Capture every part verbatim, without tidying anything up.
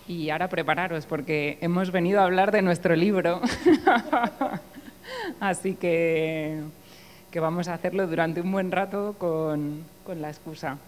Y ahora prepararos, porque hemos venido a hablar de nuestro libro. Así que, que vamos a hacerlo durante un buen rato con, con la excusa.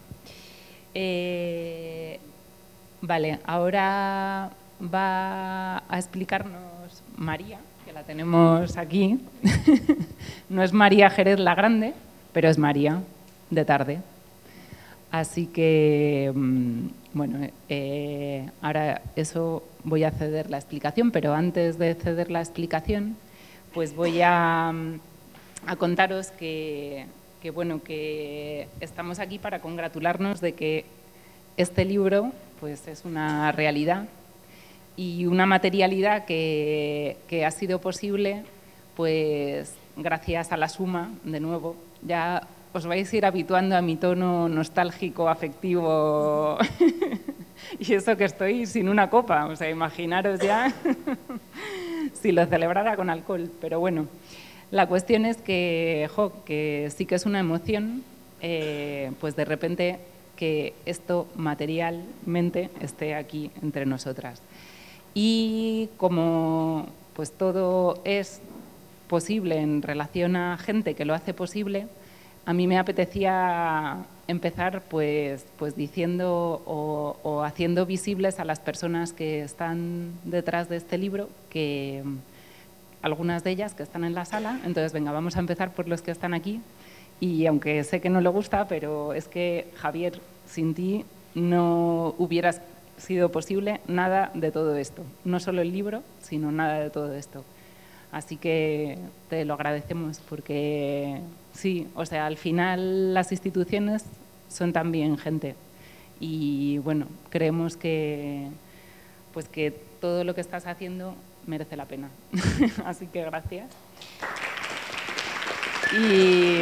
Eh, vale, ahora va a explicarnos María, que la tenemos aquí. No es María Jerez la Grande, pero es María, de tarde. Así que, bueno, eh, ahora eso voy a ceder la explicación, pero antes de ceder la explicación, pues voy a, a contaros que, que, bueno, que estamos aquí para congratularnos de que este libro pues, es una realidad y una materialidad que, que ha sido posible pues, gracias a la suma, de nuevo, ya os vais a ir habituando a mi tono nostálgico, afectivo, y eso que estoy sin una copa, o sea, imaginaros ya si lo celebrara con alcohol. Pero bueno, la cuestión es que, jo, que sí que es una emoción, eh, pues de repente que esto materialmente esté aquí entre nosotras. Y como pues todo es posible en relación a gente que lo hace posible, a mí me apetecía empezar pues, pues diciendo o, o haciendo visibles a las personas que están detrás de este libro, que algunas de ellas que están en la sala. Entonces, venga, vamos a empezar por los que están aquí. Y aunque sé que no le gusta, pero es que, Javier, sin ti no hubiera sido posible nada de todo esto. No solo el libro, sino nada de todo esto. Así que te lo agradecemos porque sí, o sea, al final las instituciones son también gente y bueno, creemos que, pues que todo lo que estás haciendo merece la pena. Así que gracias. Y,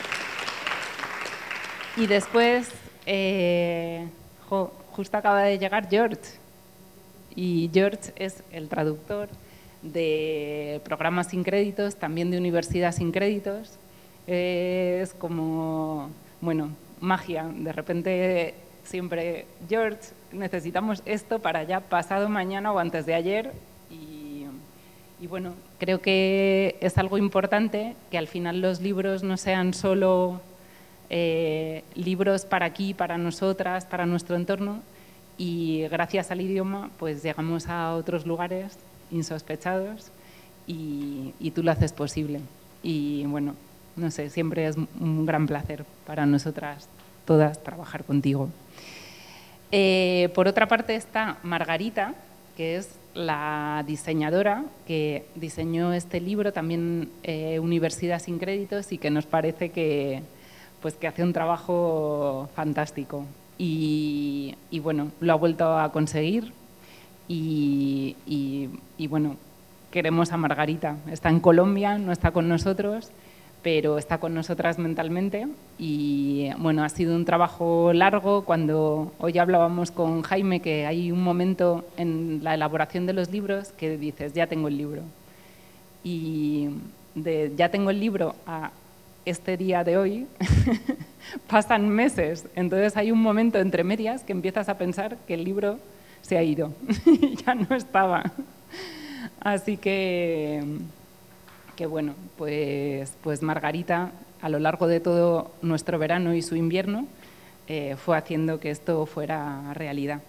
y después, eh, jo, justo acaba de llegar George y George es el traductor de programas sin créditos, también de universidad sin créditos. Es como, bueno, magia. De repente siempre, George, necesitamos esto para ya pasado mañana o antes de ayer. Y, y bueno, creo que es algo importante que al final los libros no sean solo eh, libros para aquí, para nosotras, para nuestro entorno. Y gracias al idioma, pues llegamos a otros lugares insospechados y, y tú lo haces posible. Y bueno, no sé, siempre es un gran placer para nosotras todas trabajar contigo. Eh, por otra parte está Margarita, que es la diseñadora que diseñó este libro, también eh, Universidad sin créditos, y que nos parece que, pues, que hace un trabajo fantástico. Y, y bueno, lo ha vuelto a conseguir. Y, y, y bueno, queremos a Margarita. Está en Colombia, no está con nosotros, pero está con nosotras mentalmente. Y bueno, ha sido un trabajo largo. Cuando hoy hablábamos con Jaime que hay un momento en la elaboración de los libros que dices, ya tengo el libro. Y de ya tengo el libro a este día de hoy pasan meses. Entonces hay un momento entre medias que empiezas a pensar que el libro se ha ido, ya no estaba. Así que, que bueno, pues, pues Margarita, a lo largo de todo nuestro verano y su invierno, eh, fue haciendo que esto fuera realidad.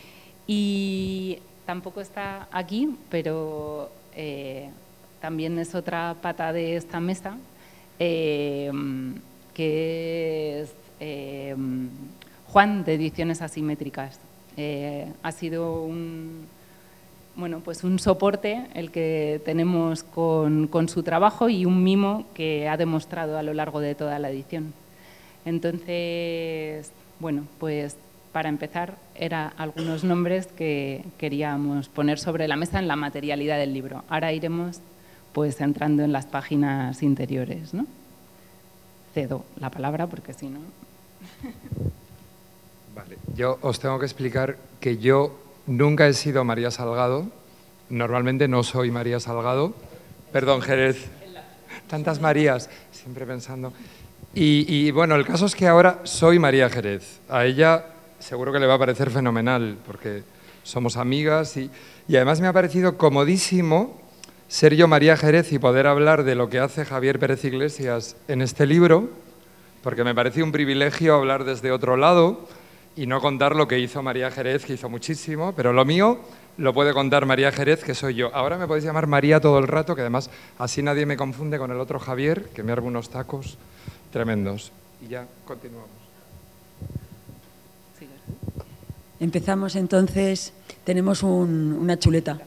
Y tampoco está aquí, pero eh, también es otra pata de esta mesa, eh, que es eh, Juan, de Ediciones Asimétricas. Eh, ha sido un, bueno, pues un soporte el que tenemos con, con su trabajo y un mimo que ha demostrado a lo largo de toda la edición. Entonces, bueno, pues para empezar, eran algunos nombres que queríamos poner sobre la mesa en la materialidad del libro. Ahora iremos pues entrando en las páginas interiores, ¿no? Cedo la palabra porque si no... Vale, yo os tengo que explicar que yo nunca he sido María Salgado, normalmente no soy María Salgado, perdón, Jerez, tantas Marías, siempre pensando. Y, y bueno, el caso es que ahora soy María Jerez, a ella seguro que le va a parecer fenomenal, porque somos amigas y, y además me ha parecido comodísimo ser yo María Jerez y poder hablar de lo que hace Javier Pérez Iglesias en este libro, porque me parece un privilegio hablar desde otro lado y no contar lo que hizo María Jerez, que hizo muchísimo, pero lo mío lo puede contar María Jerez, que soy yo. Ahora me podéis llamar María todo el rato, que además así nadie me confunde con el otro Javier, que me arma unos tacos tremendos. Y ya continuamos. Empezamos entonces, tenemos un, una chuleta.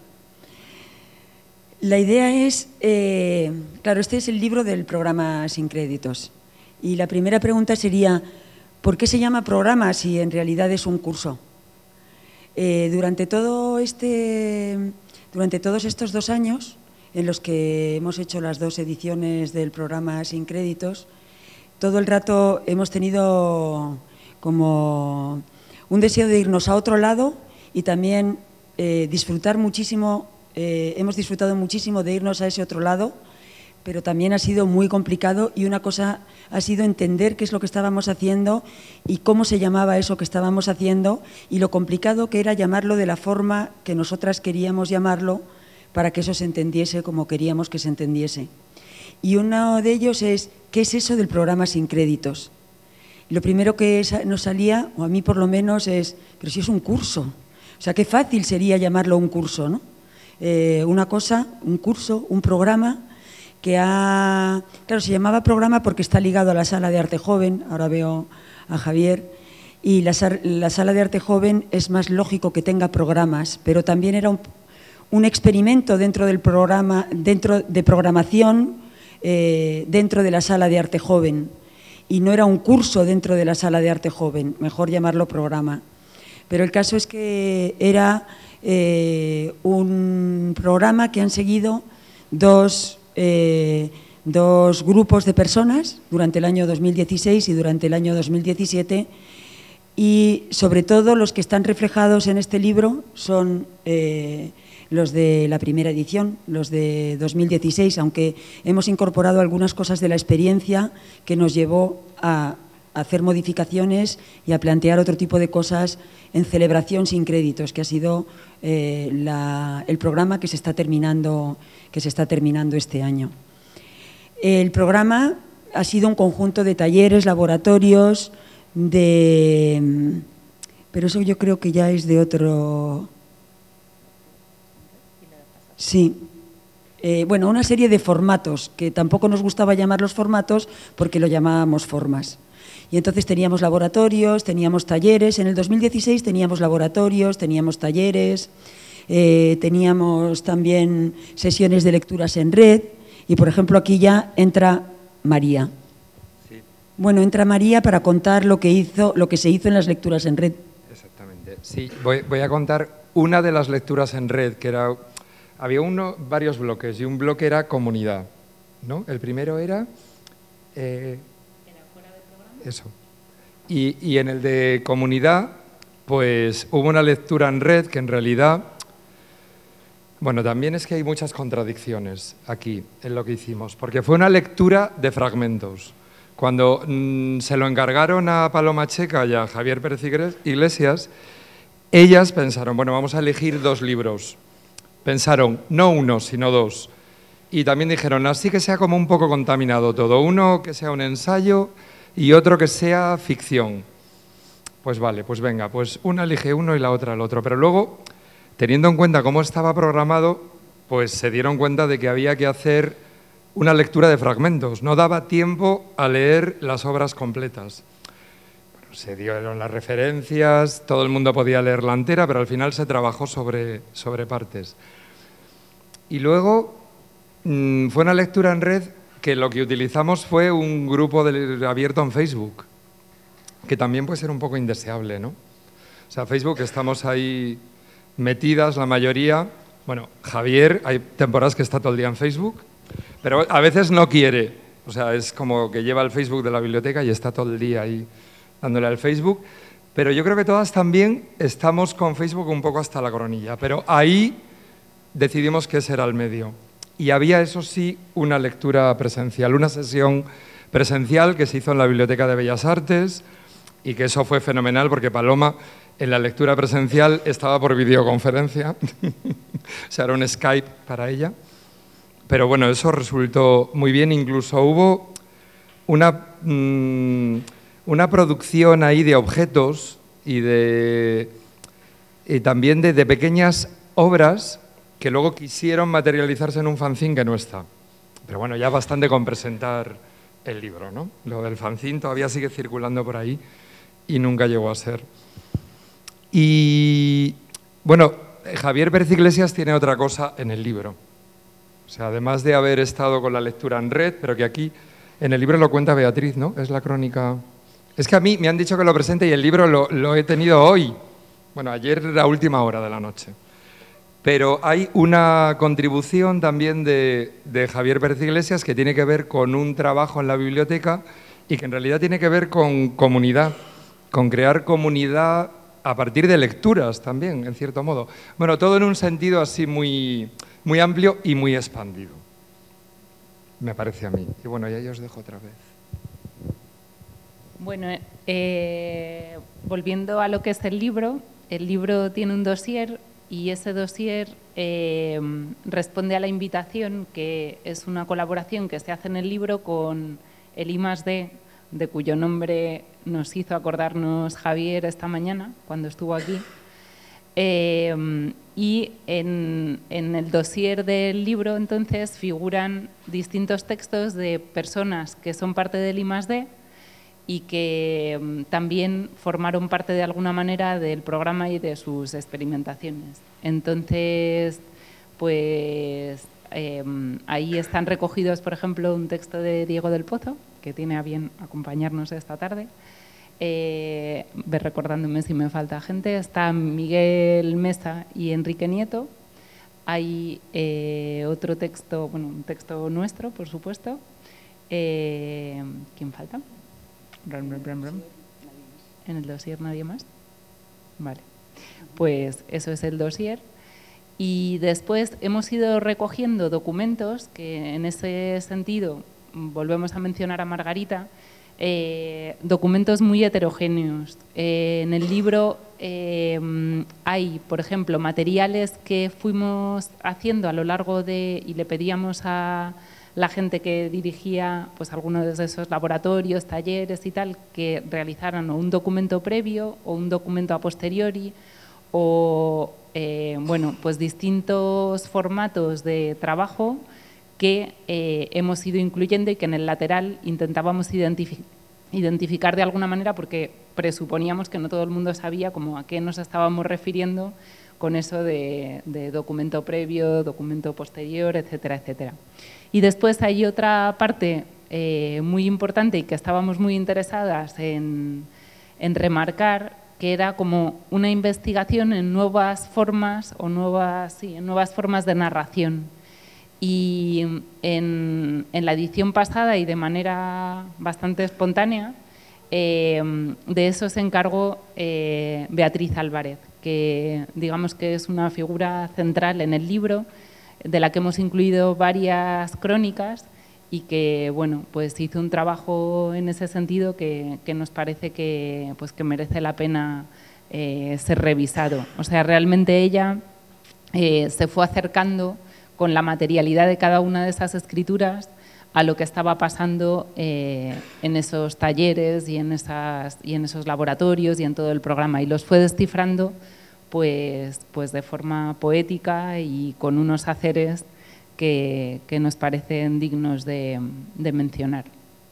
La idea es, eh, claro, este es el libro del programa Sin Créditos. Y la primera pregunta sería, ¿por qué se llama programa si en realidad es un curso? Eh, durante, todo este, durante todos estos dos años en los que hemos hecho las dos ediciones del programa Sin Créditos, todo el rato hemos tenido como un deseo de irnos a otro lado y también eh, disfrutar muchísimo, eh, hemos disfrutado muchísimo de irnos a ese otro lado, pero también ha sido muy complicado y una cosa ha sido entender qué es lo que estábamos haciendo y cómo se llamaba eso que estábamos haciendo y lo complicado que era llamarlo de la forma que nosotras queríamos llamarlo para que eso se entendiese como queríamos que se entendiese. Y uno de ellos es, ¿qué es eso del programa Sin Créditos? Lo primero que nos salía, o a mí por lo menos, es, pero si es un curso. O sea, qué fácil sería llamarlo un curso, ¿no? Eh, una cosa, un curso, un programa que ha... Claro, se llamaba programa porque está ligado a la Sala de Arte Joven, ahora veo a Javier, y la, la Sala de Arte Joven es más lógico que tenga programas, pero también era un, un experimento dentro del programa, dentro de programación, eh, dentro de la Sala de Arte Joven, y no era un curso dentro de la Sala de Arte Joven, mejor llamarlo programa. Pero el caso es que era eh, un programa que han seguido dos... Eh, dos grupos de personas durante el año dos mil dieciséis y durante el año dos mil diecisiete y sobre todo los que están reflejados en este libro son eh, los de la primera edición, los de dos mil dieciséis, aunque hemos incorporado algunas cosas de la experiencia que nos llevó a hacer modificaciones y a plantear otro tipo de cosas en Celebración Sin Créditos, que ha sido eh, la, el programa que se está terminando, que se está terminando este año. El programa ha sido un conjunto de talleres, laboratorios, de... pero eso yo creo que ya es de otro... Sí. Eh, bueno, una serie de formatos, que tampoco nos gustaba llamarlos formatos porque lo llamábamos formas. Y entonces teníamos laboratorios, teníamos talleres. En el dos mil dieciséis teníamos laboratorios, teníamos talleres, eh, teníamos también sesiones de lecturas en red. Y, por ejemplo, aquí ya entra María. Sí. Bueno, entra María para contar lo que, hizo, lo que se hizo en las lecturas en red. Exactamente. Sí, voy, voy a contar una de las lecturas en red, que era... Había uno, varios bloques, y un bloque era comunidad, ¿no? El primero era... Eh, Eso. Y, y en el de comunidad, pues hubo una lectura en red que en realidad, bueno, también es que hay muchas contradicciones aquí en lo que hicimos, porque fue una lectura de fragmentos. Cuando mmm, se lo encargaron a Paloma Checa y a Javier Pérez Iglesias, ellas pensaron, bueno, vamos a elegir dos libros. Pensaron, no uno, sino dos. Y también dijeron, así que sea como un poco contaminado todo, uno que sea un ensayo y otro que sea ficción. Pues vale, pues venga, pues una elige uno y la otra el otro. Pero luego, teniendo en cuenta cómo estaba programado, pues se dieron cuenta de que había que hacer una lectura de fragmentos. No daba tiempo a leer las obras completas. Bueno, se dieron las referencias, todo el mundo podía leerla entera, pero al final se trabajó sobre, sobre partes. Y luego mmm, fue una lectura en red que lo que utilizamos fue un grupo de, abierto en Facebook, que también puede ser un poco indeseable, ¿no? O sea, Facebook, estamos ahí metidas la mayoría. Bueno, Javier, hay temporadas que está todo el día en Facebook, pero a veces no quiere. O sea, es como que lleva el Facebook de la biblioteca y está todo el día ahí dándole al Facebook. Pero yo creo que todas también estamos con Facebook un poco hasta la coronilla, pero ahí decidimos que ese era el medio. Y había, eso sí, una lectura presencial, una sesión presencial que se hizo en la Biblioteca de Bellas Artes, y que eso fue fenomenal porque Paloma en la lectura presencial estaba por videoconferencia, o sea, era un Skype para ella. Pero bueno, eso resultó muy bien, incluso hubo una, mmm, una producción ahí de objetos y, de, y también de, de pequeñas obras que luego quisieron materializarse en un fanzine que no está. Pero bueno, ya bastante con presentar el libro, ¿no? Lo del fanzine todavía sigue circulando por ahí y nunca llegó a ser. Y bueno, Javier Pérez Iglesias tiene otra cosa en el libro. O sea, además de haber estado con la lectura en red, pero que aquí en el libro lo cuenta Beatriz, ¿no? Es la crónica. Es que a mí me han dicho que lo presente y el libro lo, lo he tenido hoy. Bueno, ayer era última hora de la noche. Pero hay una contribución también de, de Javier Pérez Iglesias que tiene que ver con un trabajo en la biblioteca y que en realidad tiene que ver con comunidad, con crear comunidad a partir de lecturas también, en cierto modo. Bueno, todo en un sentido así muy, muy amplio y muy expandido, me parece a mí. Y bueno, ya os dejo otra vez. Bueno, eh, volviendo a lo que es el libro, el libro tiene un dossier y ese dossier eh, responde a la invitación, que es una colaboración que se hace en el libro con el I más D, de cuyo nombre nos hizo acordarnos Javier esta mañana, cuando estuvo aquí. Eh, y en, en el dossier del libro, entonces, figuran distintos textos de personas que son parte del I más D y que um, también formaron parte de alguna manera del programa y de sus experimentaciones. Entonces, pues eh, ahí están recogidos, por ejemplo, un texto de Diego del Pozo, que tiene a bien acompañarnos esta tarde. Eh, ve recordándome si me falta gente. Está Miguel Mesa y Enrique Nieto. Hay eh, otro texto, bueno, un texto nuestro, por supuesto. Eh, ¿Quién falta? Brum, brum, brum, brum. ¿En el dossier nadie más? Vale. Pues eso es el dossier. Y después hemos ido recogiendo documentos que en ese sentido, volvemos a mencionar a Margarita, eh, documentos muy heterogéneos. Eh, en el libro eh, hay, por ejemplo, materiales que fuimos haciendo a lo largo de, y le pedíamos a la gente que dirigía pues algunos de esos laboratorios, talleres y tal, que realizaran o un documento previo o un documento a posteriori o eh, bueno, pues distintos formatos de trabajo que eh, hemos ido incluyendo y que en el lateral intentábamos identifi identificar de alguna manera, porque presuponíamos que no todo el mundo sabía como a qué nos estábamos refiriendo con eso de, de documento previo, documento posterior, etcétera, etcétera. Y después hay otra parte eh, muy importante y que estábamos muy interesadas en, en remarcar, que era como una investigación en nuevas formas o nuevas, sí, en nuevas formas de narración. Y en, en la edición pasada y de manera bastante espontánea, eh, de eso se encargó eh, Beatriz Álvarez, que digamos que es una figura central en el libro, de la que hemos incluido varias crónicas y que, bueno, pues hizo un trabajo en ese sentido que, que nos parece que, pues que merece la pena eh, ser revisado. O sea, realmente ella eh, se fue acercando con la materialidad de cada una de esas escrituras a lo que estaba pasando eh, en esos talleres y en, esas, y en esos laboratorios y en todo el programa, y los fue descifrando pues, pues de forma poética y con unos haceres que, que nos parecen dignos de, de mencionar.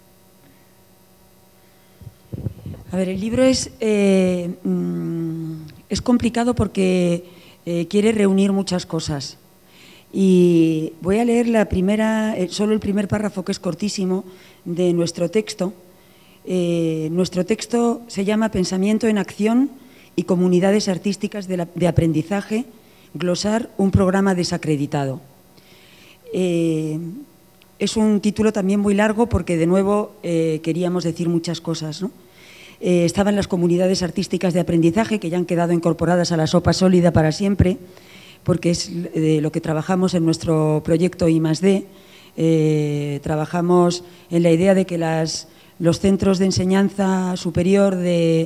A ver, el libro es, eh, es complicado porque eh, quiere reunir muchas cosas. Y voy a leer la primera, solo el primer párrafo, que es cortísimo, de nuestro texto. Eh, nuestro texto se llama Pensamiento en Acción y Comunidades Artísticas de, la, de Aprendizaje, glosar un programa desacreditado. Eh, es un título también muy largo porque, de nuevo, eh, queríamos decir muchas cosas, ¿no? Eh, estaban las comunidades artísticas de aprendizaje, que ya han quedado incorporadas a la sopa sólida para siempre, porque es de lo que trabajamos en nuestro proyecto I más D. Eh, trabajamos en la idea de que las, los centros de enseñanza superior de,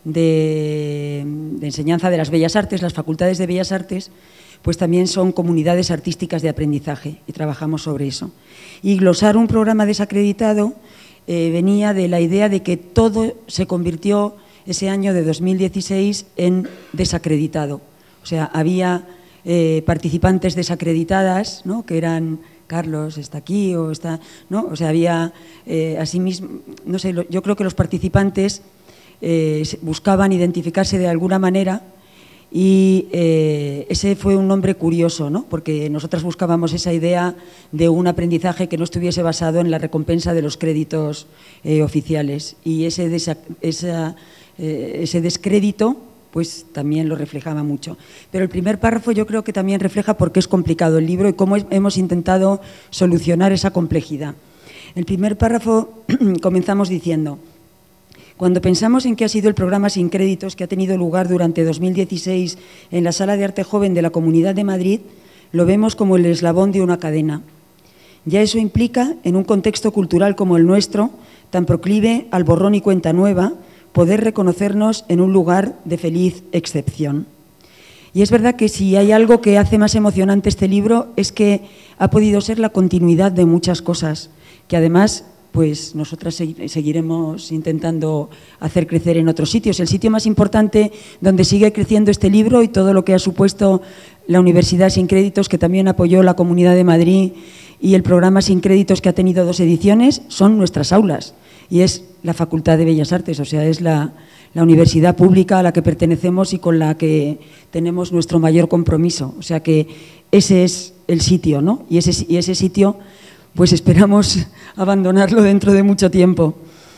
de, de enseñanza de las Bellas Artes, las facultades de Bellas Artes, pues también son comunidades artísticas de aprendizaje y trabajamos sobre eso. Y glosar un programa desacreditado eh, venía de la idea de que todo se convirtió ese año de dos mil dieciséis en desacreditado. O sea, había eh, participantes desacreditadas, ¿no?, que eran Carlos está aquí o está, ¿no? O sea, había eh, asimismo, no sé, lo, yo creo que los participantes eh, buscaban identificarse de alguna manera y eh, ese fue un nombre curioso, ¿no?, porque nosotras buscábamos esa idea de un aprendizaje que no estuviese basado en la recompensa de los créditos eh, oficiales y ese, desa, esa, eh, ese descrédito pues también lo reflejaba mucho. Pero el primer párrafo yo creo que también refleja por qué es complicado el libro y cómo hemos intentado solucionar esa complejidad. El primer párrafo comenzamos diciendo: cuando pensamos en qué ha sido el programa Sin Créditos que ha tenido lugar durante dos mil dieciséis en la Sala de Arte Joven de la Comunidad de Madrid, lo vemos como el eslabón de una cadena. Ya eso implica, en un contexto cultural como el nuestro, tan proclive al borrón y cuenta nueva, poder reconocernos en un lugar de feliz excepción. Y es verdad que si hay algo que hace más emocionante este libro es que ha podido ser la continuidad de muchas cosas, que además pues nosotras seguiremos intentando hacer crecer en otros sitios. El sitio más importante donde sigue creciendo este libro y todo lo que ha supuesto la Universidad Sin Créditos, que también apoyó la Comunidad de Madrid, y el programa Sin Créditos, que ha tenido dos ediciones, son nuestras aulas. Y es la Facultad de Bellas Artes, o sea, es la, la universidad pública a la que pertenecemos y con la que tenemos nuestro mayor compromiso. O sea que ese es el sitio, ¿no? Y ese, y ese sitio, pues esperamos abandonarlo dentro de mucho tiempo.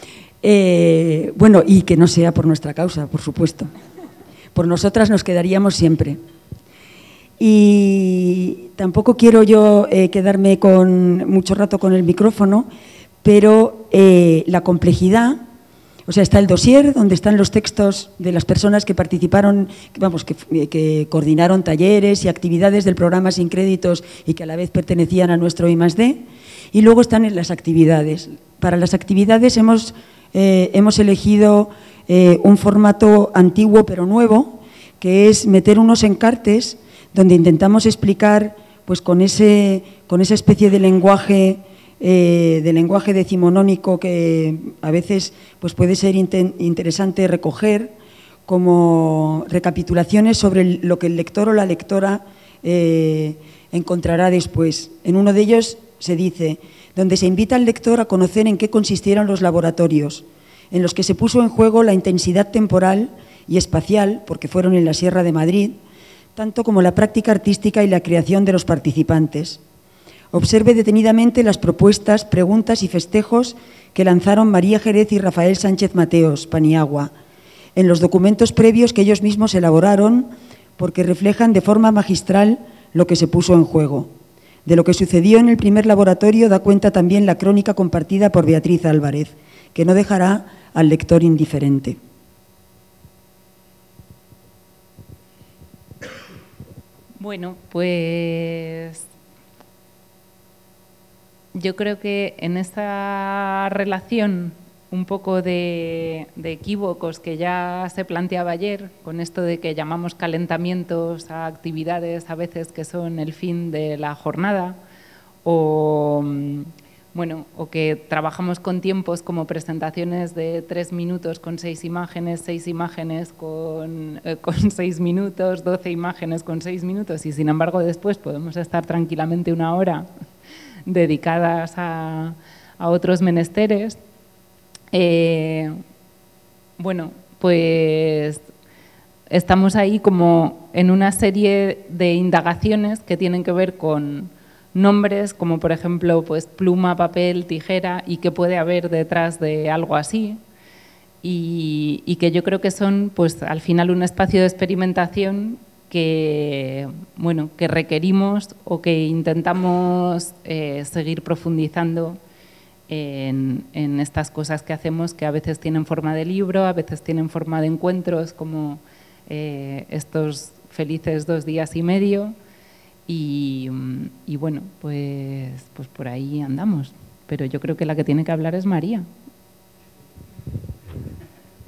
Eh, bueno, y que no sea por nuestra causa, por supuesto. Por nosotras nos quedaríamos siempre. Y tampoco quiero yo eh, quedarme con mucho rato con el micrófono, pero eh, la complejidad, o sea, está el dossier donde están los textos de las personas que participaron, vamos, que, que coordinaron talleres y actividades del programa Sin Créditos y que a la vez pertenecían a nuestro I más D, y luego están las actividades. Para las actividades hemos, eh, hemos elegido eh, un formato antiguo pero nuevo, que es meter unos encartes donde intentamos explicar, pues con, ese, con esa especie de lenguaje Eh, de lenguaje decimonónico que a veces pues puede ser inten interesante recoger como recapitulaciones sobre lo que el lector o la lectora eh, encontrará después. En uno de ellos se dice, donde se invita al lector a conocer en qué consistieron los laboratorios, en los que se puso en juego la intensidad temporal y espacial, porque fueron en la Sierra de Madrid, tanto como la práctica artística y la creación de los participantes. Observe detenidamente las propuestas, preguntas y festejos que lanzaron María Jerez y Rafael Sánchez Mateos, Paniagua, en los documentos previos que ellos mismos elaboraron, porque reflejan de forma magistral lo que se puso en juego. De lo que sucedió en el primer laboratorio da cuenta también la crónica compartida por Beatriz Álvarez, que no dejará al lector indiferente. Bueno, pues yo creo que en esta relación un poco de, de equívocos que ya se planteaba ayer, con esto de que llamamos calentamientos a actividades a veces que son el fin de la jornada, o, bueno, o que trabajamos con tiempos como presentaciones de tres minutos con seis imágenes, seis imágenes con, eh, con seis minutos, doce imágenes con seis minutos, y sin embargo después podemos estar tranquilamente una hora dedicadas a, a otros menesteres. Eh, bueno, pues estamos ahí como en una serie de indagaciones que tienen que ver con nombres como, por ejemplo, pues pluma, papel, tijera, y qué puede haber detrás de algo así, y, y que yo creo que son, pues al final, un espacio de experimentación que, bueno, que requerimos o que intentamos eh, seguir profundizando en, en estas cosas que hacemos, que a veces tienen forma de libro, a veces tienen forma de encuentros, como eh, estos felices dos días y medio, y, y bueno, pues, pues por ahí andamos. Pero yo creo que la que tiene que hablar es María.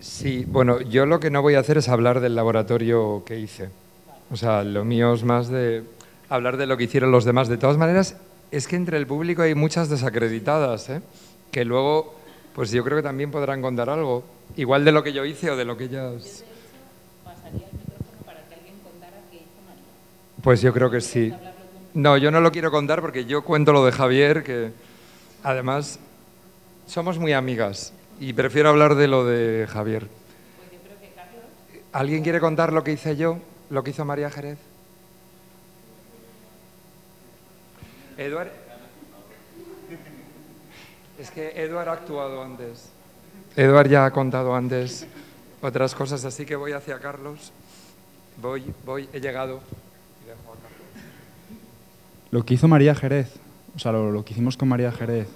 Sí, bueno, yo lo que no voy a hacer es hablar del laboratorio que hice. O sea, lo mío es más de hablar de lo que hicieron los demás. De todas maneras, es que entre el público hay muchas desacreditadas, ¿eh? Que luego, pues yo creo que también podrán contar algo, igual de lo que yo hice o de lo que ellas... Pues yo creo que sí. No, yo no lo quiero contar porque yo cuento lo de Javier, que además somos muy amigas y prefiero hablar de lo de Javier. ¿Alguien quiere contar lo que hice yo, lo que hizo María Jerez? Eduard. Es que Eduard ha actuado antes. Eduard ya ha contado antes otras cosas, así que voy hacia Carlos. Voy, voy, he llegado. Lo que hizo María Jerez, o sea, lo, lo que hicimos con María Jerez.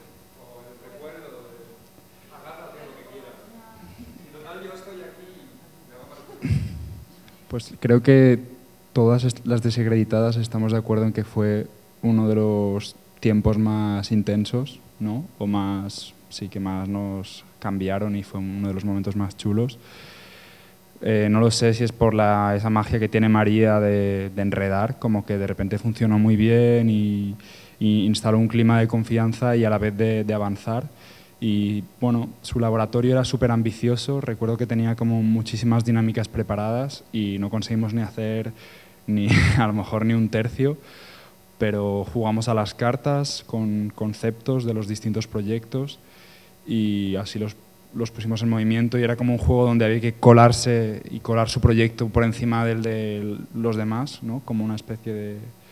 Pues creo que todas las desacreditadas estamos de acuerdo en que fue uno de los tiempos más intensos, ¿no? O más, sí, que más nos cambiaron y fue uno de los momentos más chulos. Eh, no lo sé si es por la, esa magia que tiene María de, de enredar, como que de repente funcionó muy bien y, y instaló un clima de confianza y a la vez de, de avanzar. Y bueno, su laboratorio era súper ambicioso, recuerdo que tenía como muchísimas dinámicas preparadas y no conseguimos ni hacer ni a lo mejor ni un tercio, pero jugamos a las cartas con conceptos de los distintos proyectos y así los, los pusimos en movimiento y era como un juego donde había que colarse y colar su proyecto por encima del de los demás, ¿no? Como una especie de...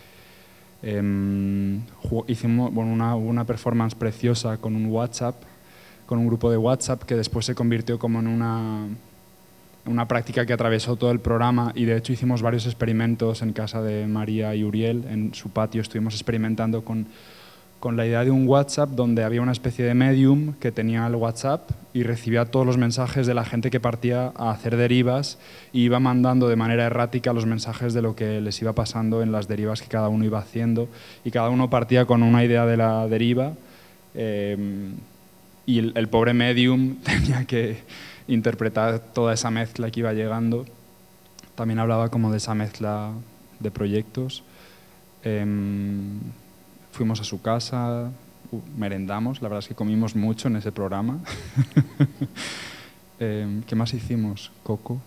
Eh, hicimos bueno, una, una performance preciosa con un WhatsApp, con un grupo de WhatsApp que después se convirtió como en una, una práctica que atravesó todo el programa y de hecho hicimos varios experimentos en casa de María y Uriel, en su patio estuvimos experimentando con, con la idea de un WhatsApp donde había una especie de medium que tenía el WhatsApp y recibía todos los mensajes de la gente que partía a hacer derivas y iba mandando de manera errática los mensajes de lo que les iba pasando en las derivas que cada uno iba haciendo y cada uno partía con una idea de la deriva eh, y el, el pobre medium tenía que interpretar toda esa mezcla que iba llegando. También hablaba como de esa mezcla de proyectos. Eh, fuimos a su casa, uh, merendamos, la verdad es que comimos mucho en ese programa. eh, ¿Qué más hicimos? Coco.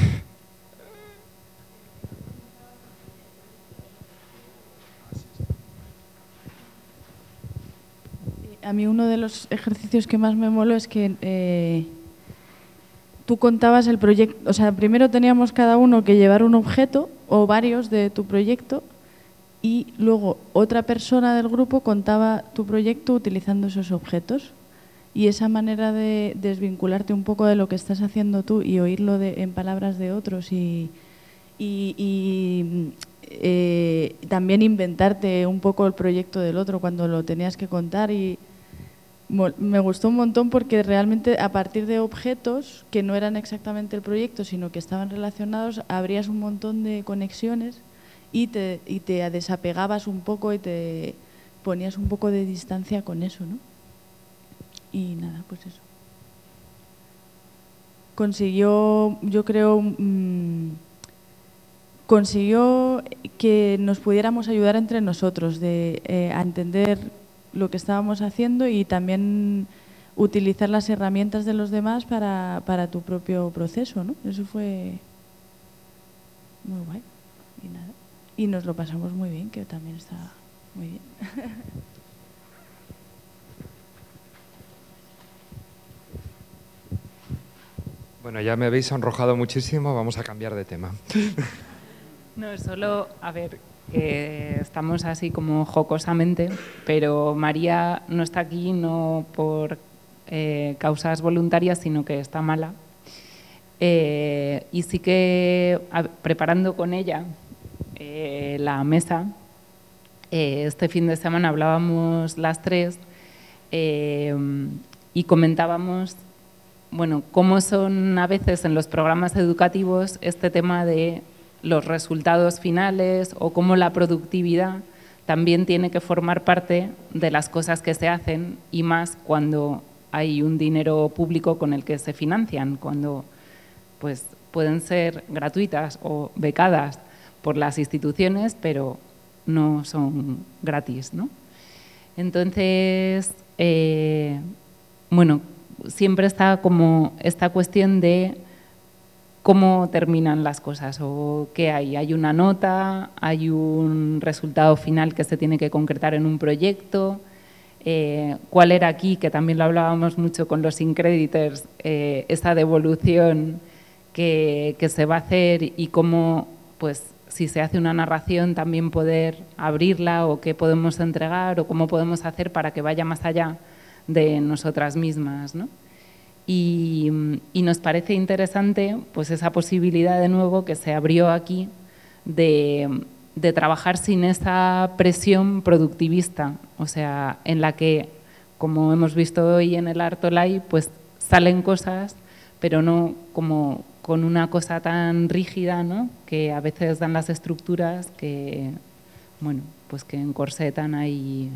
A mí uno de los ejercicios que más me moló es que eh, tú contabas el proyecto, o sea, primero teníamos cada uno que llevar un objeto o varios de tu proyecto y luego otra persona del grupo contaba tu proyecto utilizando esos objetos. Y esa manera de desvincularte un poco de lo que estás haciendo tú y oírlo de, en palabras de otros y, y, y eh, también inventarte un poco el proyecto del otro cuando lo tenías que contar y me gustó un montón porque realmente a partir de objetos que no eran exactamente el proyecto sino que estaban relacionados abrías un montón de conexiones y te, y te desapegabas un poco y te ponías un poco de distancia con eso, ¿no? Y nada, pues eso. Consiguió, yo creo, mmm, consiguió que nos pudiéramos ayudar entre nosotros de, eh, a entender lo que estábamos haciendo y también utilizar las herramientas de los demás para, para tu propio proceso, ¿no? Eso fue muy guay. Y nada. Y nos lo pasamos muy bien, que también está muy bien. Bueno, ya me habéis sonrojado muchísimo, vamos a cambiar de tema. No, solo, a ver, eh, estamos así como jocosamente, pero María no está aquí no por eh, causas voluntarias, sino que está mala. Eh, y sí que a, preparando con ella eh, la mesa, eh, este fin de semana hablábamos las tres eh, y comentábamos bueno, cómo son a veces en los programas educativos este tema de los resultados finales o cómo la productividad también tiene que formar parte de las cosas que se hacen y más cuando hay un dinero público con el que se financian, cuando pues pueden ser gratuitas o becadas por las instituciones, pero no son gratis, ¿no? Entonces, eh, bueno, siempre está como esta cuestión de cómo terminan las cosas o qué hay. Hay una nota, hay un resultado final que se tiene que concretar en un proyecto. Eh, ¿Cuál era aquí, que también lo hablábamos mucho con los Increditors, eh, esa devolución que, que se va a hacer y cómo, pues, si se hace una narración, también poder abrirla o qué podemos entregar o cómo podemos hacer para que vaya más allá de nosotras mismas, ¿no? Y, y nos parece interesante pues esa posibilidad de nuevo que se abrió aquí de, de trabajar sin esa presión productivista, o sea, en la que, como hemos visto hoy en el Artolai, pues salen cosas, pero no como con una cosa tan rígida, ¿no? Que a veces dan las estructuras que, bueno, pues que encorsetan ahí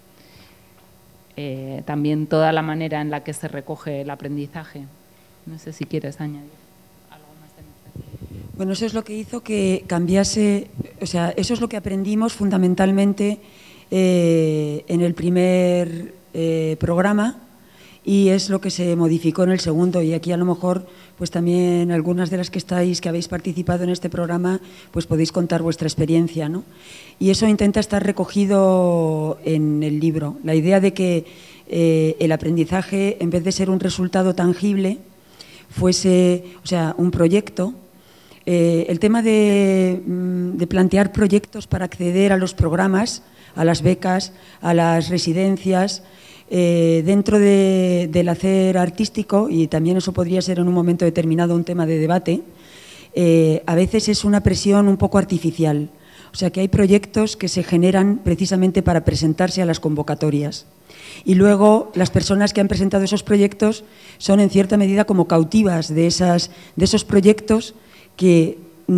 eh, también toda la manera en la que se recoge el aprendizaje. No sé si quieres añadir algo más de esto. Bueno, eso es lo que hizo que cambiase, o sea, eso es lo que aprendimos fundamentalmente eh, en el primer eh, programa, y es lo que se modificó en el segundo, y aquí a lo mejor pues también algunas de las que estáis, que habéis participado en este programa, pues podéis contar vuestra experiencia, ¿no? Y eso intenta estar recogido en el libro, la idea de que eh, el aprendizaje, en vez de ser un resultado tangible, fuese, o sea, un proyecto. Eh, el tema de, de plantear proyectos para acceder a los programas, a las becas, a las residencias, Eh, dentro de, del hacer artístico, y también eso podría ser en un momento determinado un tema de debate, eh, a veces es una presión un poco artificial. O sea, que hay proyectos que se generan precisamente para presentarse a las convocatorias. Y luego las personas que han presentado esos proyectos son en cierta medida como cautivas de, esas, de esos proyectos, que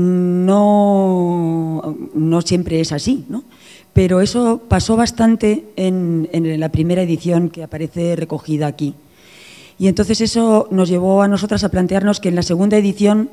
no, no siempre es así, ¿no? Pero eso pasó bastante en, en la primera edición que aparece recogida aquí. Y entonces eso nos llevó a nosotras a plantearnos que en la segunda edición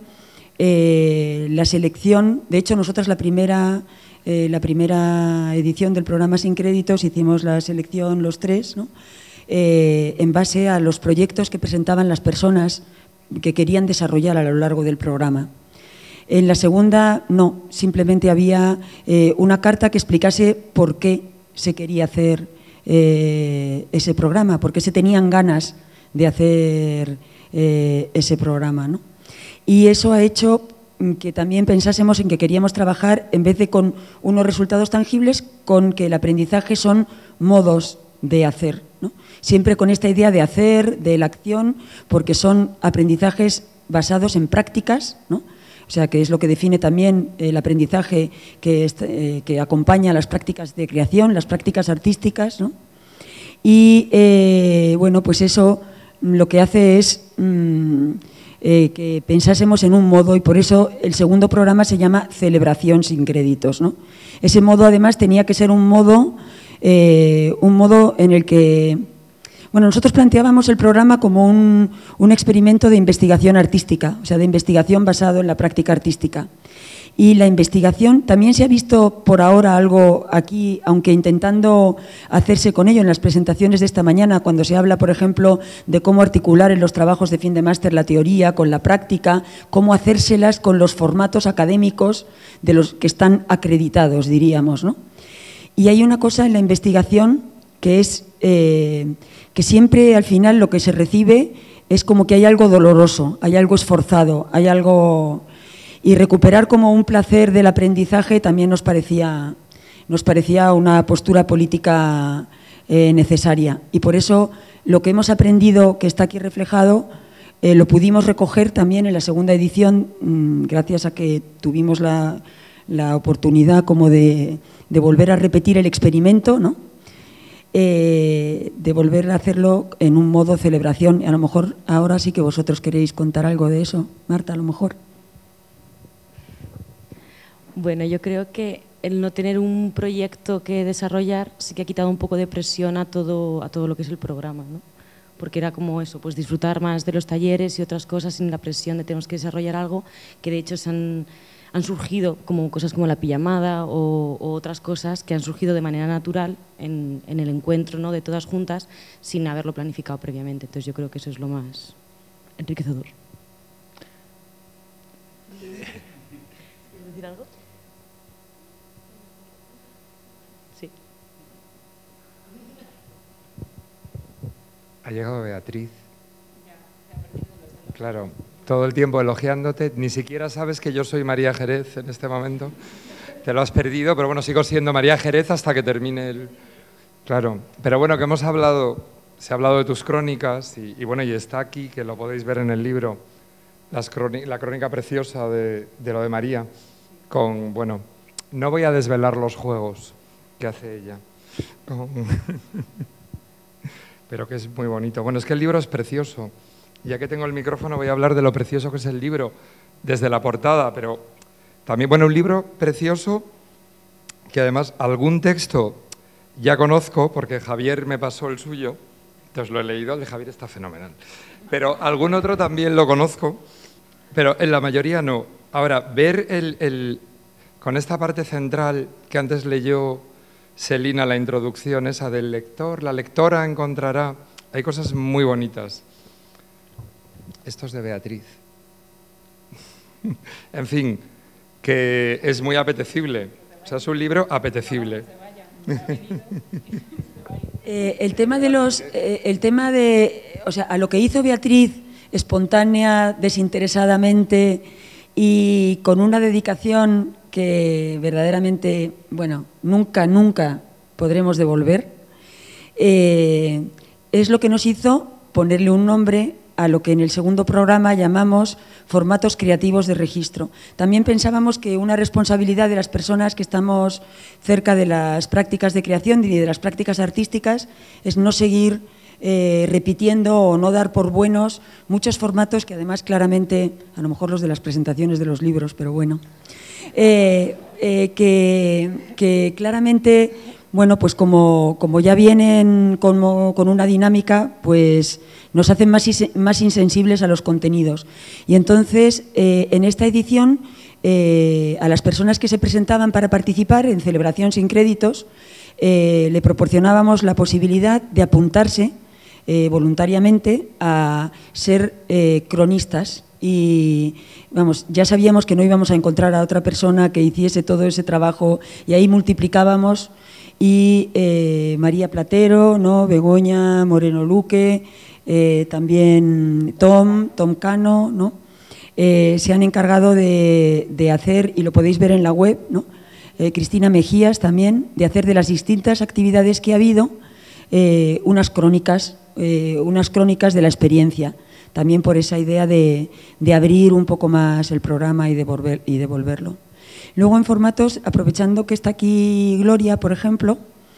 eh, la selección, de hecho nosotras la primera, eh, la primera edición del programa Sin Créditos hicimos la selección los tres, ¿no? eh, en base a los proyectos que presentaban las personas que querían desarrollar a lo largo del programa. En la segunda, no, simplemente había eh, una carta que explicase por qué se quería hacer eh, ese programa, por qué se tenían ganas de hacer eh, ese programa, ¿no? Y eso ha hecho que también pensásemos en que queríamos trabajar, en vez de con unos resultados tangibles, con que el aprendizaje son modos de hacer, ¿no? Siempre con esta idea de hacer, de la acción, porque son aprendizajes basados en prácticas, ¿no? O sea, que es lo que define también el aprendizaje que, es, eh, que acompaña a las prácticas de creación, las prácticas artísticas, ¿no? Y, eh, bueno, pues eso lo que hace es mmm, eh, que pensásemos en un modo, y por eso el segundo programa se llama Celebración sin créditos, ¿no? Ese modo, además, tenía que ser un modo, eh, un modo en el que… Bueno, nosotros planteábamos el programa como un, un experimento de investigación artística, o sea, de investigación basado en la práctica artística. Y la investigación también se ha visto por ahora algo aquí, aunque intentando hacerse con ello en las presentaciones de esta mañana, cuando se habla, por ejemplo, de cómo articular en los trabajos de fin de máster la teoría con la práctica, cómo hacérselas con los formatos académicos de los que están acreditados, diríamos, ¿no? Y hay una cosa en la investigación que es… Eh, que siempre al final lo que se recibe es como que hay algo doloroso, hay algo esforzado, hay algo… Y recuperar como un placer del aprendizaje también nos parecía, nos parecía una postura política eh, necesaria. Y por eso lo que hemos aprendido, que está aquí reflejado, eh, lo pudimos recoger también en la segunda edición, mmm, gracias a que tuvimos la, la oportunidad como de, de volver a repetir el experimento, ¿no? Eh, de volver a hacerlo en un modo celebración. Y a lo mejor ahora sí que vosotros queréis contar algo de eso. Marta, a lo mejor. Bueno, yo creo que el no tener un proyecto que desarrollar sí que ha quitado un poco de presión a todo, a todo lo que es el programa, ¿no? porque era como eso, pues disfrutar más de los talleres y otras cosas sin la presión de tenemos que desarrollar algo, que de hecho se han, han surgido como cosas como la pijamada o, o otras cosas que han surgido de manera natural en, en el encuentro, ¿no?, de todas juntas sin haberlo planificado previamente. Entonces yo creo que eso es lo más enriquecedor. ¿Quieres decir algo? Sí. Ha llegado Beatriz. Claro, todo el tiempo elogiándote. Ni siquiera sabes que yo soy María Jerez en este momento. Te lo has perdido, pero bueno, sigo siendo María Jerez hasta que termine el... Claro, pero bueno, que hemos hablado, se ha hablado de tus crónicas y, y bueno, y está aquí, que lo podéis ver en el libro, las crónica, la crónica preciosa de, de lo de María, con, bueno, no voy a desvelar los juegos que hace ella, con... pero que es muy bonito. Bueno, es que el libro es precioso. Ya que tengo el micrófono voy a hablar de lo precioso que es el libro desde la portada, pero también, bueno, un libro precioso que además algún texto ya conozco porque Javier me pasó el suyo, entonces lo he leído, el de Javier está fenomenal, pero algún otro también lo conozco, pero en la mayoría no. Ahora, ver el, el, con esta parte central que antes leyó Selina, la introducción esa del lector, la lectora encontrará, hay cosas muy bonitas. Esto es de Beatriz. En fin, que es muy apetecible, o sea, es un libro apetecible. Eh, el tema de los, eh, el tema de, o sea, a lo que hizo Beatriz, espontánea, desinteresadamente y con una dedicación que verdaderamente, bueno, nunca, nunca podremos devolver, eh, es lo que nos hizo ponerle un nombre a lo que en el segundo programa llamamos formatos creativos de registro. También pensábamos que una responsabilidad de las personas que estamos cerca de las prácticas de creación y de las prácticas artísticas es no seguir eh, repitiendo o no dar por buenos muchos formatos que además claramente, a lo mejor los de las presentaciones de los libros, pero bueno, eh, eh, que, que claramente, bueno, pues como, como ya vienen como, con una dinámica, pues nos hacen más, más insensibles a los contenidos. Y entonces, eh, en esta edición, eh, a las personas que se presentaban para participar en Celebración sin Créditos, eh, le proporcionábamos la posibilidad de apuntarse eh, voluntariamente a ser eh, cronistas. Y vamos, ya sabíamos que no íbamos a encontrar a otra persona que hiciese todo ese trabajo y ahí multiplicábamos. Y eh, María Platero, ¿no?, Begoña Moreno Luque, eh, también Tom, Tom Cano, ¿no?, eh, se han encargado de, de hacer, y lo podéis ver en la web, ¿no?, eh, Cristina Mejías también, de hacer de las distintas actividades que ha habido eh, unas crónicas, eh, unas crónicas de la experiencia, también por esa idea de, de abrir un poco más el programa y devolver, y devolverlo. Luego en formatos, aprovechando que está aquí Gloria, por ejemplo,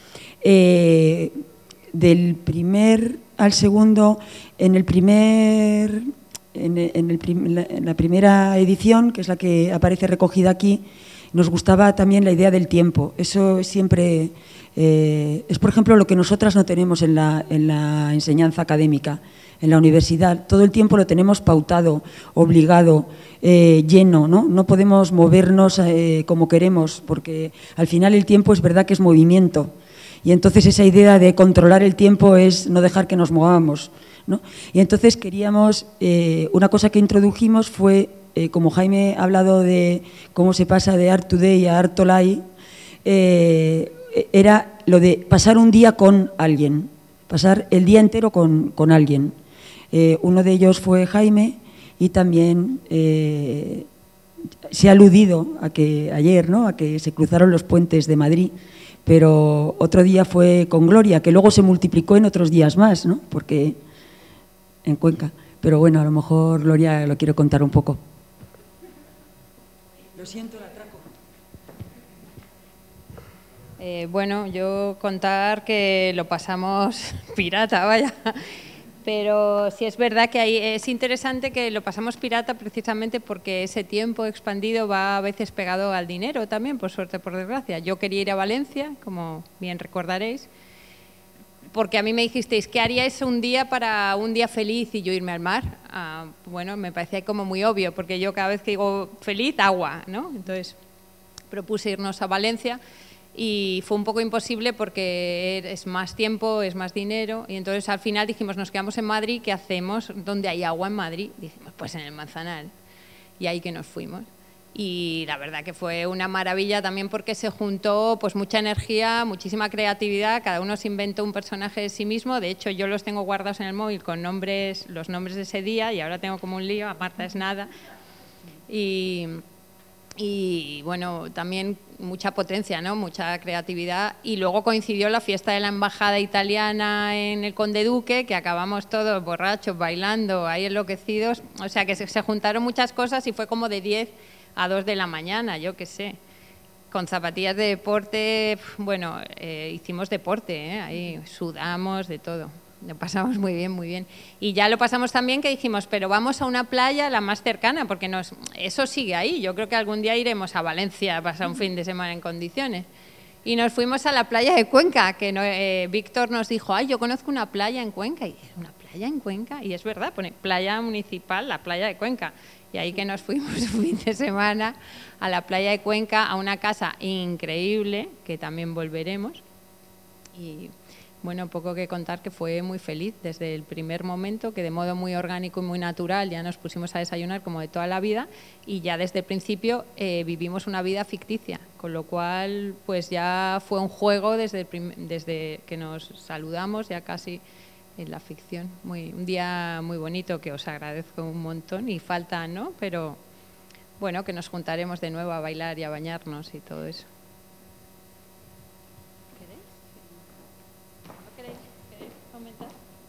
eh, del primer al segundo, en, el primer, en, en, el, en la primera edición, que es la que aparece recogida aquí, nos gustaba también la idea del tiempo. Eso es siempre, eh, es por ejemplo lo que nosotras no tenemos en la, en la enseñanza académica. En la universidad todo el tiempo lo tenemos pautado, obligado, eh, lleno, ¿no? No podemos movernos eh, como queremos, porque al final el tiempo es verdad que es movimiento. Y entonces esa idea de controlar el tiempo es no dejar que nos movamos, ¿no? Y entonces queríamos, eh, una cosa que introdujimos fue, eh, como Jaime ha hablado de cómo se pasa de Art Today a Art Tolai, eh, era lo de pasar un día con alguien, pasar el día entero con, con alguien. Eh, uno de ellos fue Jaime y también eh, se ha aludido a que ayer, ¿no?, a que se cruzaron los puentes de Madrid, pero otro día fue con Gloria, que luego se multiplicó en otros días más, ¿no?, porque en Cuenca. Pero bueno, a lo mejor Gloria lo quiere contar un poco. Lo siento, el atraco. Eh, bueno, yo contar que lo pasamos pirata, vaya. Pero sí es verdad que ahí es interesante que lo pasamos pirata precisamente porque ese tiempo expandido va a veces pegado al dinero también, por suerte, por desgracia. Yo quería ir a Valencia, como bien recordaréis, porque a mí me dijisteis, ¿qué haríais un día para un día feliz y yo irme al mar? Ah, bueno, me parecía como muy obvio, porque yo cada vez que digo feliz, agua, ¿no? Entonces propuse irnos a Valencia y fue un poco imposible porque es más tiempo, es más dinero, y entonces al final dijimos, nos quedamos en Madrid, ¿qué hacemos? ¿Dónde hay agua en Madrid? Dijimos, pues en el Manzanar, y ahí que nos fuimos. Y la verdad que fue una maravilla también porque se juntó pues mucha energía, muchísima creatividad, cada uno se inventó un personaje de sí mismo. De hecho, yo los tengo guardados en el móvil con nombres, los nombres de ese día, y ahora tengo como un lío, a Marta es nada. Y, y bueno, también mucha potencia, ¿no? Mucha creatividad. Y luego coincidió la fiesta de la embajada italiana en el Conde Duque, que acabamos todos borrachos, bailando, ahí enloquecidos. O sea que se, se juntaron muchas cosas y fue como de diez a dos de la mañana, yo qué sé, con zapatillas de deporte. Bueno, eh, hicimos deporte, ¿eh? Ahí sudamos, de todo, lo pasamos muy bien, muy bien. Y ya lo pasamos tan bien que dijimos, pero vamos a una playa la más cercana, porque nos, eso sigue ahí. Yo creo que algún día iremos a Valencia a pasar un fin de semana en condiciones. Y nos fuimos a la playa de Cuenca, que no, eh, Víctor nos dijo, ay, yo conozco una playa en Cuenca. Y una playa en Cuenca, y es verdad, pone playa municipal, la playa de Cuenca. Y ahí que nos fuimos un fin de semana a la playa de Cuenca, a una casa increíble, que también volveremos. Y bueno, poco que contar, que fue muy feliz desde el primer momento, que de modo muy orgánico y muy natural ya nos pusimos a desayunar como de toda la vida, y ya desde el principio eh, vivimos una vida ficticia, con lo cual pues ya fue un juego desde, el prim desde que nos saludamos, ya casi en la ficción. Muy, un día muy bonito que os agradezco un montón, y falta, ¿no? Pero bueno, que nos juntaremos de nuevo a bailar y a bañarnos y todo eso. ¿Queréis? ¿No queréis? ¿Queréis comentar?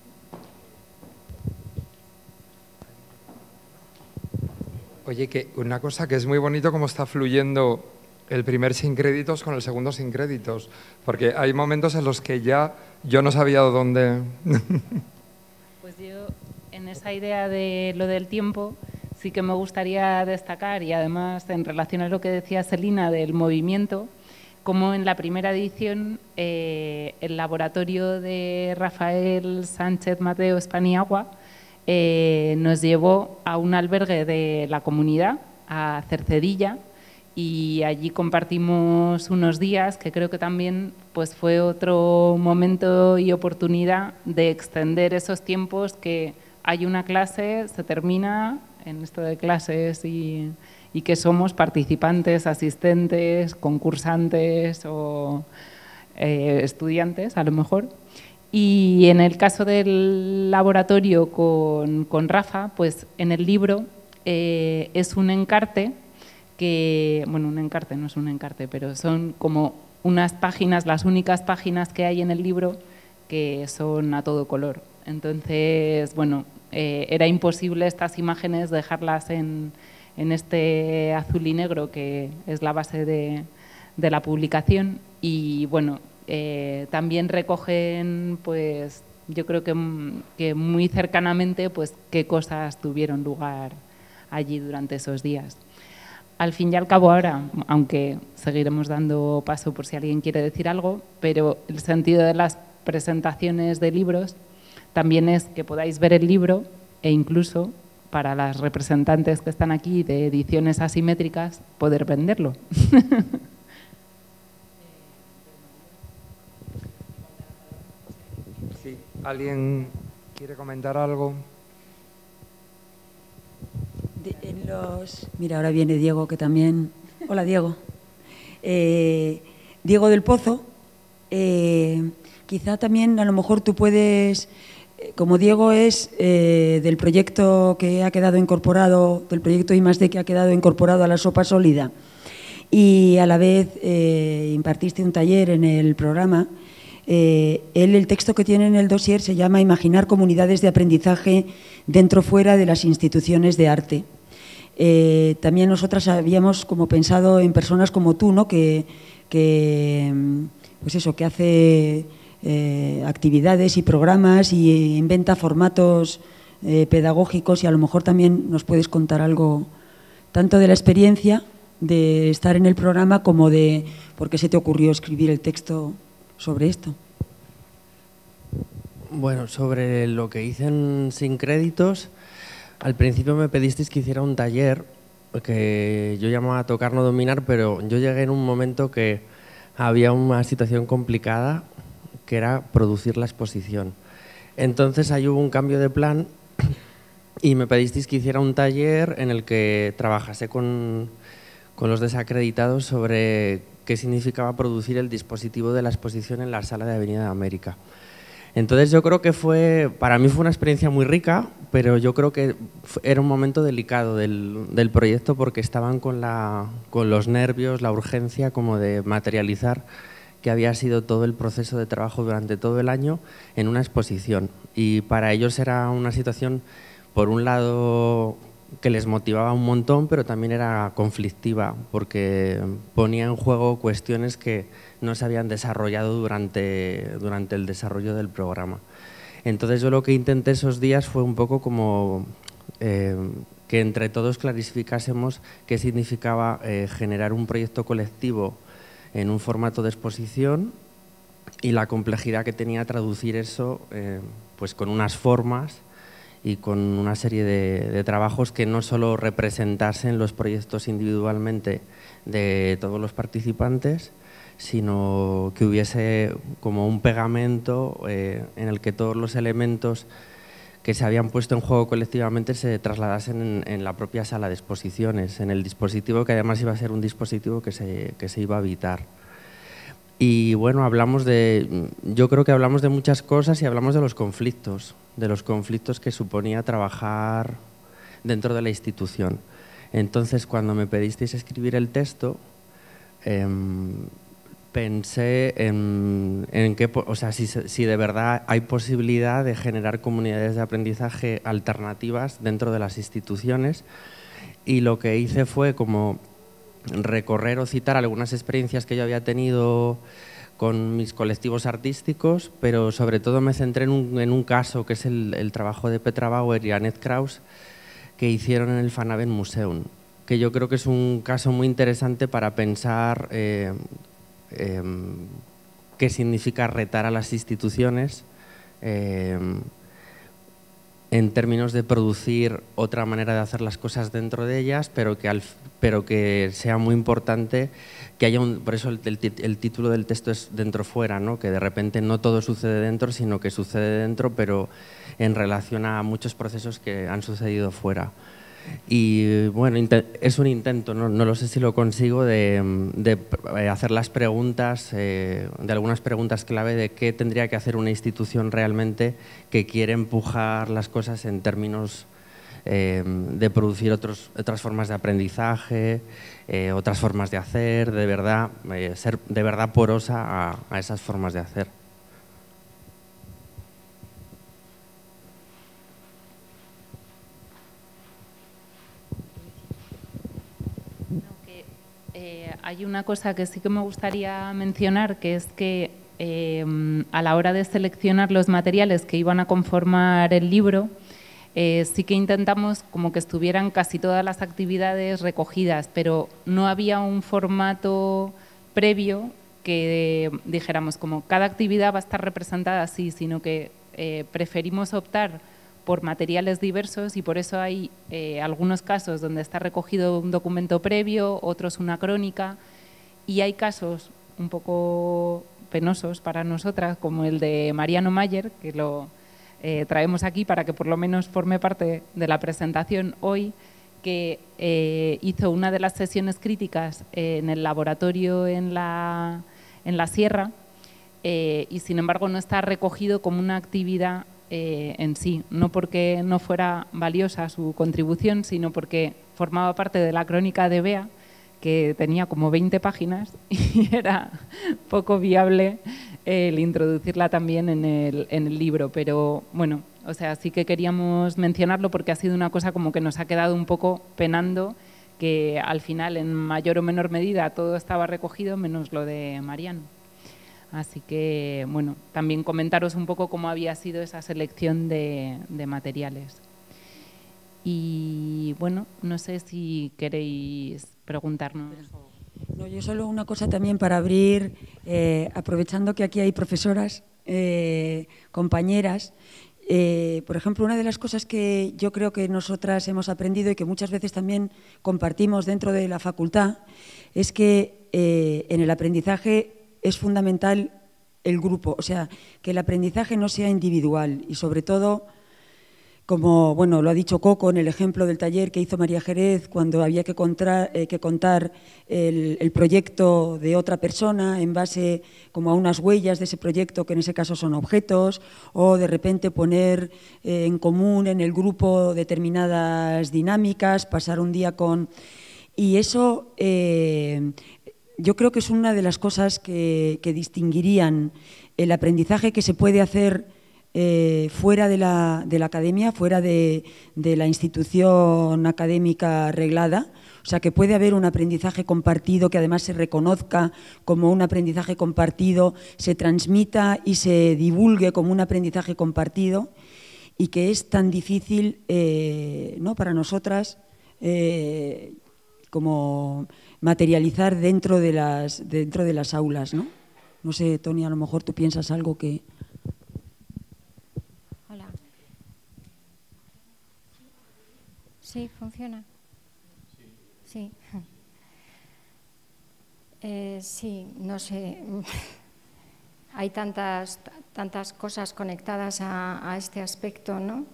Oye, que una cosa que es muy bonito cómo está fluyendo el primer sin créditos con el segundo sin créditos, porque hay momentos en los que ya yo no sabía dónde. Pues yo, en esa idea de lo del tiempo, sí que me gustaría destacar, y además en relación a lo que decía Selina del movimiento, como en la primera edición eh, el laboratorio de Rafael Sánchez Mateo Espaniagua eh, nos llevó a un albergue de la comunidad, a Cercedilla, y allí compartimos unos días que creo que también pues, fue otro momento y oportunidad de extender esos tiempos, que hay una clase, se termina en esto de clases y, y que somos participantes, asistentes, concursantes o eh, estudiantes a lo mejor. Y en el caso del laboratorio con, con Rafa, pues en el libro eh, es un encarte que, bueno, un encarte no es un encarte, pero son como unas páginas, las únicas páginas que hay en el libro que son a todo color. Entonces, bueno, eh, era imposible estas imágenes dejarlas en, en este azul y negro que es la base de, de la publicación, y bueno, eh, también recogen, pues, yo creo que, que muy cercanamente, pues, qué cosas tuvieron lugar allí durante esos días. Al fin y al cabo ahora, aunque seguiremos dando paso por si alguien quiere decir algo, pero el sentido de las presentaciones de libros también es que podáis ver el libro, e incluso para las representantes que están aquí de ediciones asimétricas, poder venderlo. Sí, ¿alguien quiere comentar algo? De, en los... Mira, ahora viene Diego, que también... Hola, Diego. Eh, Diego del Pozo. Eh, quizá también, a lo mejor tú puedes... Como Diego es eh, del proyecto que ha quedado incorporado, del proyecto I más D que ha quedado incorporado a la sopa sólida, y a la vez eh, impartiste un taller en el programa, eh, él, el texto que tiene en el dossier se llama Imaginar comunidades de aprendizaje dentro o fuera de las instituciones de arte. Eh, también nosotras habíamos como pensado en personas como tú, ¿no? que, que, pues eso, que hace... Eh, actividades y programas y eh, inventa formatos eh, pedagógicos, y a lo mejor también nos puedes contar algo tanto de la experiencia de estar en el programa como de por qué se te ocurrió escribir el texto sobre esto. Bueno, sobre lo que hice en Sin Créditos, al principio me pedisteis que hiciera un taller que yo llamaba Tocar no dominar, pero yo llegué en un momento que había una situación complicada, que era producir la exposición. Entonces ahí hubo un cambio de plan y me pedisteis que hiciera un taller en el que trabajase con, con los desacreditados sobre qué significaba producir el dispositivo de la exposición en la sala de Avenida de América. Entonces yo creo que fue, para mí fue una experiencia muy rica, pero yo creo que era un momento delicado del, del proyecto porque estaban con, la, con los nervios, la urgencia como de materializar que había sido todo el proceso de trabajo durante todo el año en una exposición. Y para ellos era una situación, por un lado, que les motivaba un montón, pero también era conflictiva porque ponía en juego cuestiones que no se habían desarrollado durante, durante el desarrollo del programa. Entonces yo lo que intenté esos días fue un poco como eh, que entre todos clarificásemos qué significaba eh, generar un proyecto colectivo en un formato de exposición y la complejidad que tenía traducir eso eh, pues con unas formas y con una serie de, de trabajos que no solo representasen los proyectos individualmente de todos los participantes, sino que hubiese como un pegamento eh, en el que todos los elementos que se habían puesto en juego colectivamente se trasladasen en, en la propia sala de exposiciones, en el dispositivo que además iba a ser un dispositivo que se, que se iba a habitar. Y bueno, hablamos de, yo creo que hablamos de muchas cosas y hablamos de los conflictos, de los conflictos que suponía trabajar dentro de la institución. Entonces, cuando me pedisteis escribir el texto, eh, pensé en, en qué, o sea, si, si de verdad hay posibilidad de generar comunidades de aprendizaje alternativas dentro de las instituciones, y lo que hice fue como recorrer o citar algunas experiencias que yo había tenido con mis colectivos artísticos, pero sobre todo me centré en un, en un caso que es el, el trabajo de Petra Bauer y Annette Kraus que hicieron en el Van Aven Museum, que yo creo que es un caso muy interesante para pensar eh, eh, qué significa retar a las instituciones eh, en términos de producir otra manera de hacer las cosas dentro de ellas, pero que, al, pero que sea muy importante que haya un… Por eso el, el, el título del texto es Dentro-Fuera, ¿no? Que de repente no todo sucede dentro, sino que sucede dentro, pero en relación a muchos procesos que han sucedido fuera. Y bueno, es un intento, no, no lo sé si lo consigo, de, de hacer las preguntas, eh, de algunas preguntas clave de qué tendría que hacer una institución realmente que quiere empujar las cosas en términos eh, de producir otros, otras formas de aprendizaje, eh, otras formas de hacer, de verdad, eh, ser de verdad porosa a, a esas formas de hacer. Eh, hay una cosa que sí que me gustaría mencionar, que es que eh, a la hora de seleccionar los materiales que iban a conformar el libro, eh, sí que intentamos como que estuvieran casi todas las actividades recogidas, pero no había un formato previo que dijéramos como cada actividad va a estar representada así, sino que eh, preferimos optar por materiales diversos y por eso hay eh, algunos casos donde está recogido un documento previo, otros una crónica, y hay casos un poco penosos para nosotras, como el de Mariano Mayer, que lo eh, traemos aquí para que por lo menos forme parte de la presentación hoy, que eh, hizo una de las sesiones críticas eh, en el laboratorio en la, en la Sierra eh, y sin embargo no está recogido como una actividad Eh, en sí, no porque no fuera valiosa su contribución, sino porque formaba parte de la crónica de Bea, que tenía como veinte páginas y era poco viable eh, el introducirla también en el, en el libro. Pero bueno, o sea, sí que queríamos mencionarlo porque ha sido una cosa como que nos ha quedado un poco penando, que al final en mayor o menor medida todo estaba recogido menos lo de Mariano. Así que, bueno, también comentaros un poco cómo había sido esa selección de, de materiales. Y, bueno, no sé si queréis preguntarnos. No, yo solo una cosa también para abrir, eh, aprovechando que aquí hay profesoras, eh, compañeras. Eh, por ejemplo, una de las cosas que yo creo que nosotras hemos aprendido y que muchas veces también compartimos dentro de la facultad es que eh, en el aprendizaje es fundamental el grupo, o sea, que el aprendizaje no sea individual y sobre todo, como bueno, lo ha dicho Coco en el ejemplo del taller que hizo María Jerez cuando había que contar, eh, que contar el, el proyecto de otra persona en base como a unas huellas de ese proyecto, que en ese caso son objetos, o de repente poner eh, en común en el grupo determinadas dinámicas, pasar un día con… Y eso eh, yo creo que es una de las cosas que, que distinguirían el aprendizaje que se puede hacer Eh, fuera de la, de la academia, fuera de, de la institución académica reglada, o sea, que puede haber un aprendizaje compartido que además se reconozca como un aprendizaje compartido, se transmita y se divulgue como un aprendizaje compartido y que es tan difícil eh, ¿no? para nosotras eh, como materializar dentro de las, dentro de las aulas, ¿no? No sé, Tony, a lo mejor tú piensas algo que… Sí, funciona. Sí. Eh, sí, no sé. Hay tantas, tantas cosas conectadas a, a este aspecto, ¿no?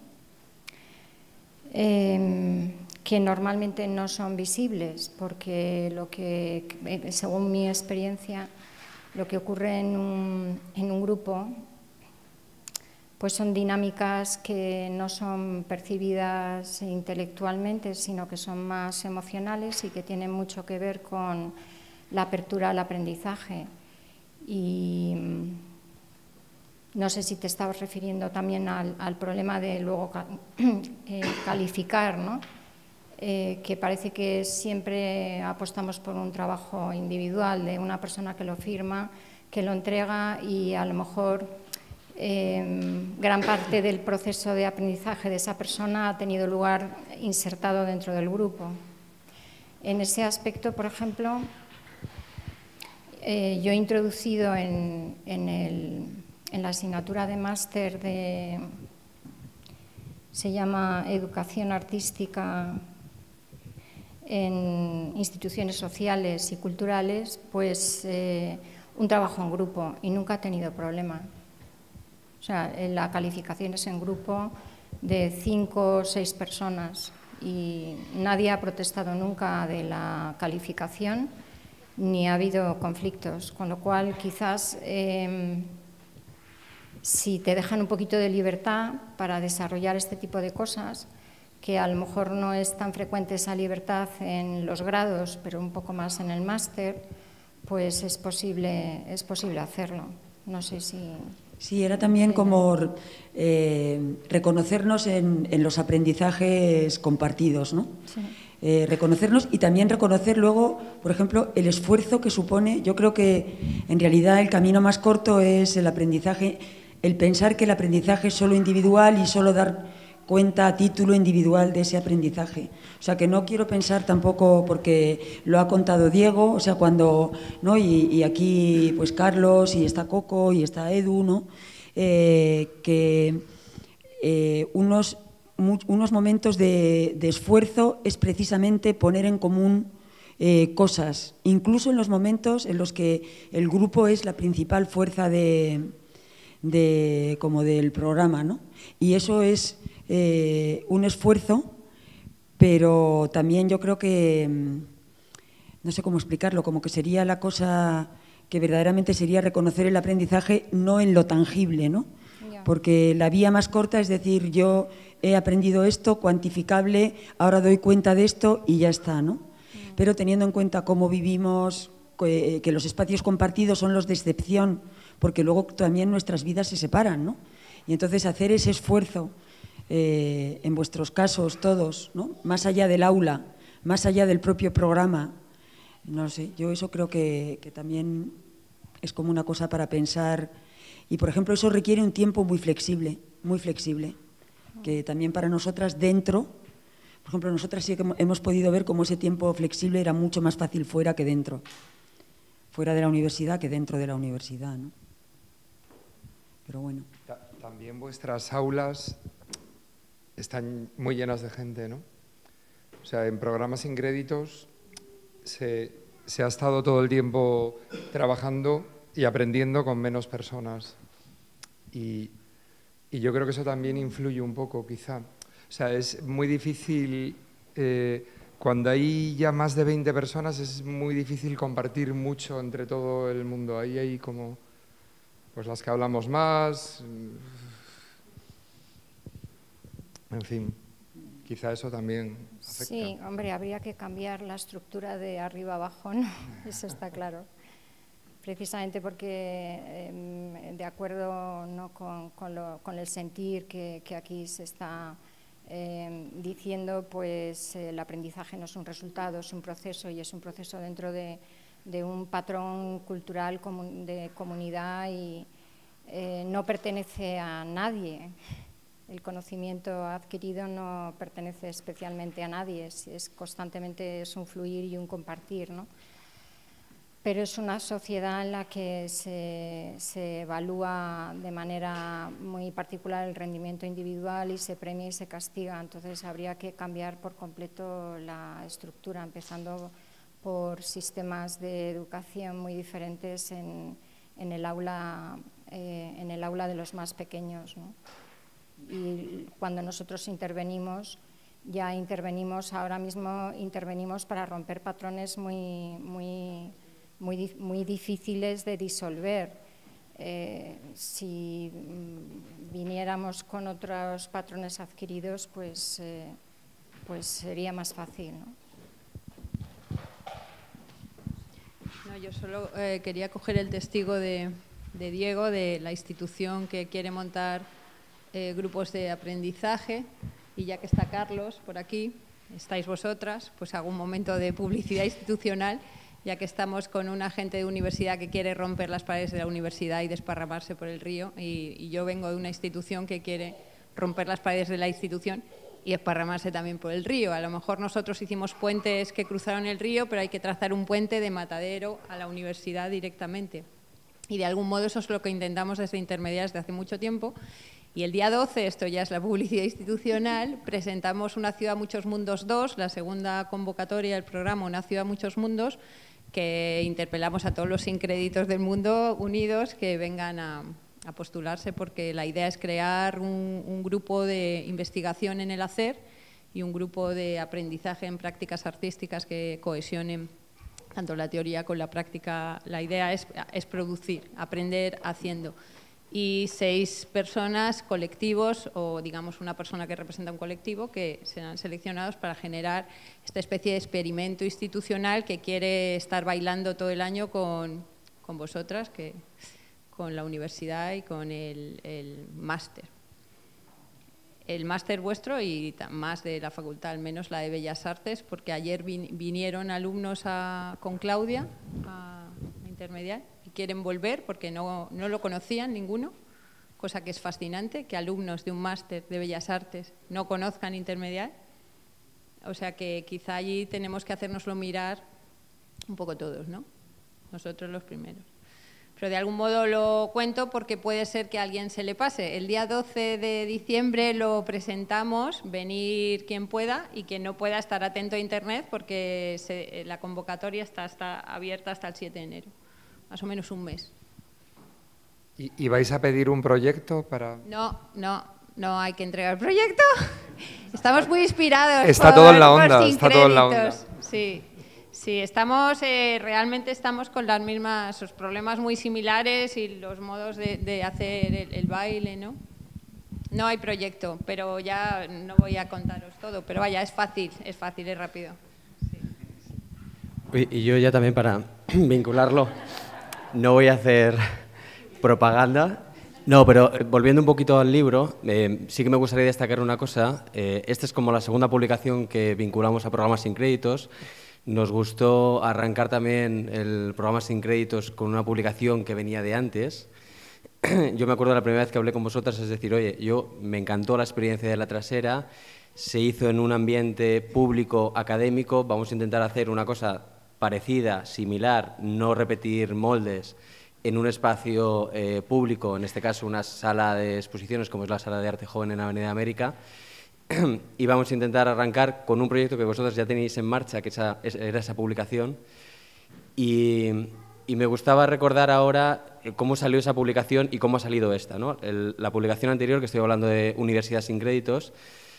Eh, que normalmente no son visibles, porque lo que, según mi experiencia, lo que ocurre en un, en un grupo pues son dinámicas que no son percibidas intelectualmente, sino que son más emocionales y que tienen mucho que ver con la apertura al aprendizaje. Y no sé si te estabas refiriendo también al, al problema de luego eh, calificar, ¿no? Eh, que parece que siempre apostamos por un trabajo individual de una persona que lo firma, que lo entrega y a lo mejor… Eh, gran parte del proceso de aprendizaje de esa persona ha tenido lugar insertado dentro del grupo. En ese aspecto, por ejemplo, eh, yo he introducido en, en, el, en la asignatura de máster de… se llama Educación Artística en instituciones sociales y culturales, pues eh, un trabajo en grupo y nunca ha tenido problema. O sea, la calificación es en grupo de cinco o seis personas y nadie ha protestado nunca de la calificación ni ha habido conflictos, con lo cual quizás eh, si te dejan un poquito de libertad para desarrollar este tipo de cosas, que a lo mejor no es tan frecuente esa libertad en los grados, pero un poco más en el máster, pues es posible, es posible hacerlo. No sé si… Sí, era también como eh, reconocernos en, en los aprendizajes compartidos, ¿no? Sí. Eh, reconocernos y también reconocer luego, por ejemplo, el esfuerzo que supone. Yo creo que en realidad el camino más corto es el aprendizaje, el pensar que el aprendizaje es solo individual y solo dar cuenta a título individual de ese aprendizaje. O sea, que no quiero pensar tampoco, porque lo ha contado Diego, o sea, cuando, ¿no? Y, y aquí, pues Carlos, y está Coco, y está Edu, ¿no? Eh, que eh, unos, mu unos momentos de, de esfuerzo es precisamente poner en común eh, cosas, incluso en los momentos en los que el grupo es la principal fuerza de, de, como del programa, ¿no? Y eso es eh, un esfuerzo, pero también yo creo que, no sé cómo explicarlo, como que sería la cosa que verdaderamente sería reconocer el aprendizaje no en lo tangible, ¿no? Yeah. Porque la vía más corta es decir, yo he aprendido esto, cuantificable, ahora doy cuenta de esto y ya está, ¿no? Yeah. Pero teniendo en cuenta cómo vivimos, que, que los espacios compartidos son los de excepción, porque luego también nuestras vidas se separan, ¿no? Y entonces hacer ese esfuerzo, eh, en vuestros casos todos, ¿no? Más allá del aula, más allá del propio programa, no sé, yo eso creo que, que también es como una cosa para pensar. Y, por ejemplo, eso requiere un tiempo muy flexible, muy flexible, que también para nosotras dentro, por ejemplo, nosotras sí que hemos podido ver cómo ese tiempo flexible era mucho más fácil fuera que dentro, fuera de la universidad que dentro de la universidad, ¿no? pero bueno. También vuestras aulas están muy llenas de gente, ¿no? O sea, en programas sin créditos se, se ha estado todo el tiempo trabajando y aprendiendo con menos personas. Y, y yo creo que eso también influye un poco, quizá. O sea, es muy difícil, eh, cuando hay ya más de veinte personas, es muy difícil compartir mucho entre todo el mundo. Ahí hay como, pues las que hablamos más, en fin, quizá eso también afecta. Sí, hombre, habría que cambiar la estructura de arriba abajo, ¿no? Eso está claro. Precisamente porque, eh, de acuerdo, ¿no?, con, con, lo, con el sentir que, que aquí se está eh, diciendo, pues el aprendizaje no es un resultado, es un proceso, y es un proceso dentro de, de un patrón cultural comun, de comunidad, y eh, no pertenece a nadie. El conocimiento adquirido no pertenece especialmente a nadie, es, es constantemente es un fluir y un compartir, ¿no? Pero es una sociedad en la que se, se evalúa de manera muy particular el rendimiento individual y se premia y se castiga. Entonces habría que cambiar por completo la estructura, empezando por sistemas de educación muy diferentes en, en, el, aula, eh, en el aula de los más pequeños, ¿no? Y cuando nosotros intervenimos, ya intervenimos, ahora mismo intervenimos para romper patrones muy, muy, muy, muy difíciles de disolver. Eh, si viniéramos con otros patrones adquiridos, pues, eh, pues sería más fácil, ¿no? No, yo solo eh, quería coger el testigo de, de Diego, de la institución que quiere montar eh, grupos de aprendizaje, y ya que está Carlos por aquí, estáis vosotras, pues hago un momento de publicidad institucional, ya que estamos con un agente de universidad que quiere romper las paredes de la universidad y desparramarse por el río, y, y yo vengo de una institución que quiere romper las paredes de la institución y desparramarse también por el río. A lo mejor nosotros hicimos puentes que cruzaron el río, pero hay que trazar un puente de Matadero a la universidad directamente. Y de algún modo eso es lo que intentamos desde Intermediar desde hace mucho tiempo. Y el día doce, esto ya es la publicidad institucional, presentamos Una ciudad, muchos mundos dos, la segunda convocatoria del programa Una ciudad, muchos mundos, que interpelamos a todos los sincréditos del mundo unidos que vengan a, a postularse, porque la idea es crear un, un grupo de investigación en el hacer y un grupo de aprendizaje en prácticas artísticas que cohesionen tanto la teoría con la práctica. La idea es, es producir, aprender haciendo. Y seis personas, colectivos, o digamos una persona que representa un colectivo, que serán seleccionados para generar esta especie de experimento institucional que quiere estar bailando todo el año con, con vosotras, que, con la universidad y con el, el máster. El máster vuestro y más de la facultad, al menos la de Bellas Artes, porque ayer vin, vinieron alumnos a, con Claudia a, a Intermediar, quieren volver porque no, no lo conocían ninguno, cosa que es fascinante, que alumnos de un máster de Bellas Artes no conozcan Intermediar. O sea que quizá allí tenemos que hacérnoslo mirar un poco todos, ¿no? Nosotros los primeros. Pero de algún modo lo cuento porque puede ser que a alguien se le pase. El día doce de diciembre lo presentamos, venir quien pueda, y quien no pueda estar atento a Internet, porque se, la convocatoria está, está abierta hasta el siete de enero. Más o menos un mes. ¿Y, ¿Y vais a pedir un proyecto para...? No, no, no hay que entregar el proyecto. Estamos muy inspirados. Está por, todo en la onda, está todo en la onda. Sí, sí, estamos, eh, realmente estamos con las mismas, los problemas muy similares y los modos de, de hacer el, el baile, ¿no? No hay proyecto, pero ya no voy a contaros todo, pero vaya, es fácil, es fácil, es rápido. Sí. Y yo ya también para vincularlo... No voy a hacer propaganda. No, pero volviendo un poquito al libro, eh, sí que me gustaría destacar una cosa. Eh, esta es como la segunda publicación que vinculamos a Programas sin Créditos. Nos gustó arrancar también el Programa sin Créditos con una publicación que venía de antes. Yo me acuerdo la primera vez que hablé con vosotras, es decir, oye, yo me encantó la experiencia de La Trasera, se hizo en un ambiente público académico, vamos a intentar hacer una cosa parecida, similar, no repetir moldes en un espacio eh, público, en este caso una sala de exposiciones como es la Sala de Arte Joven en Avenida América, y vamos a intentar arrancar con un proyecto que vosotros ya tenéis en marcha, que esa, era esa publicación, y, y me gustaba recordar ahora cómo salió esa publicación y cómo ha salido esta, ¿no? El, la publicación anterior, que estoy hablando de Universidad sin Créditos,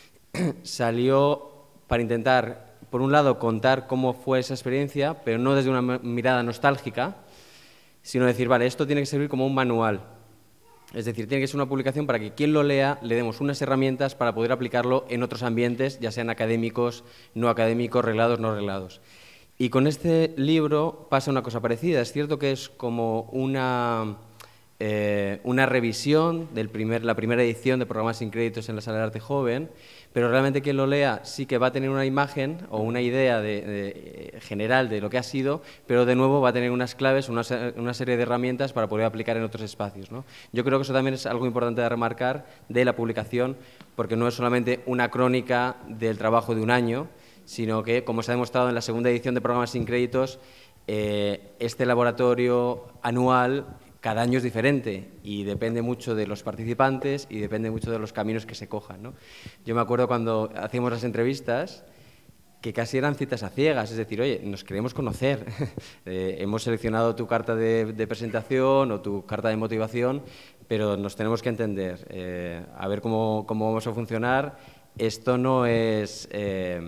salió para intentar, por un lado, contar cómo fue esa experiencia, pero no desde una mirada nostálgica, sino decir, vale, esto tiene que servir como un manual. Es decir, tiene que ser una publicación para que quien lo lea le demos unas herramientas para poder aplicarlo en otros ambientes, ya sean académicos, no académicos, reglados, no reglados. Y con este libro pasa una cosa parecida. Es cierto que es como una, eh, una revisión de primer, la primera edición de Programas sin Créditos en la Sala de Arte Joven, pero realmente quien lo lea sí que va a tener una imagen o una idea de, de, general de lo que ha sido, pero de nuevo va a tener unas claves, una, una serie de herramientas para poder aplicar en otros espacios, ¿no? Yo creo que eso también es algo importante de remarcar de la publicación, porque no es solamente una crónica del trabajo de un año, sino que, como se ha demostrado en la segunda edición de Programas sin Créditos, eh, este laboratorio anual cada año es diferente y depende mucho de los participantes y depende mucho de los caminos que se cojan, ¿no? Yo me acuerdo cuando hacíamos las entrevistas que casi eran citas a ciegas, es decir, oye, nos queremos conocer, eh, hemos seleccionado tu carta de, de presentación o tu carta de motivación, pero nos tenemos que entender, eh, a ver cómo, cómo vamos a funcionar. Esto no es... Eh,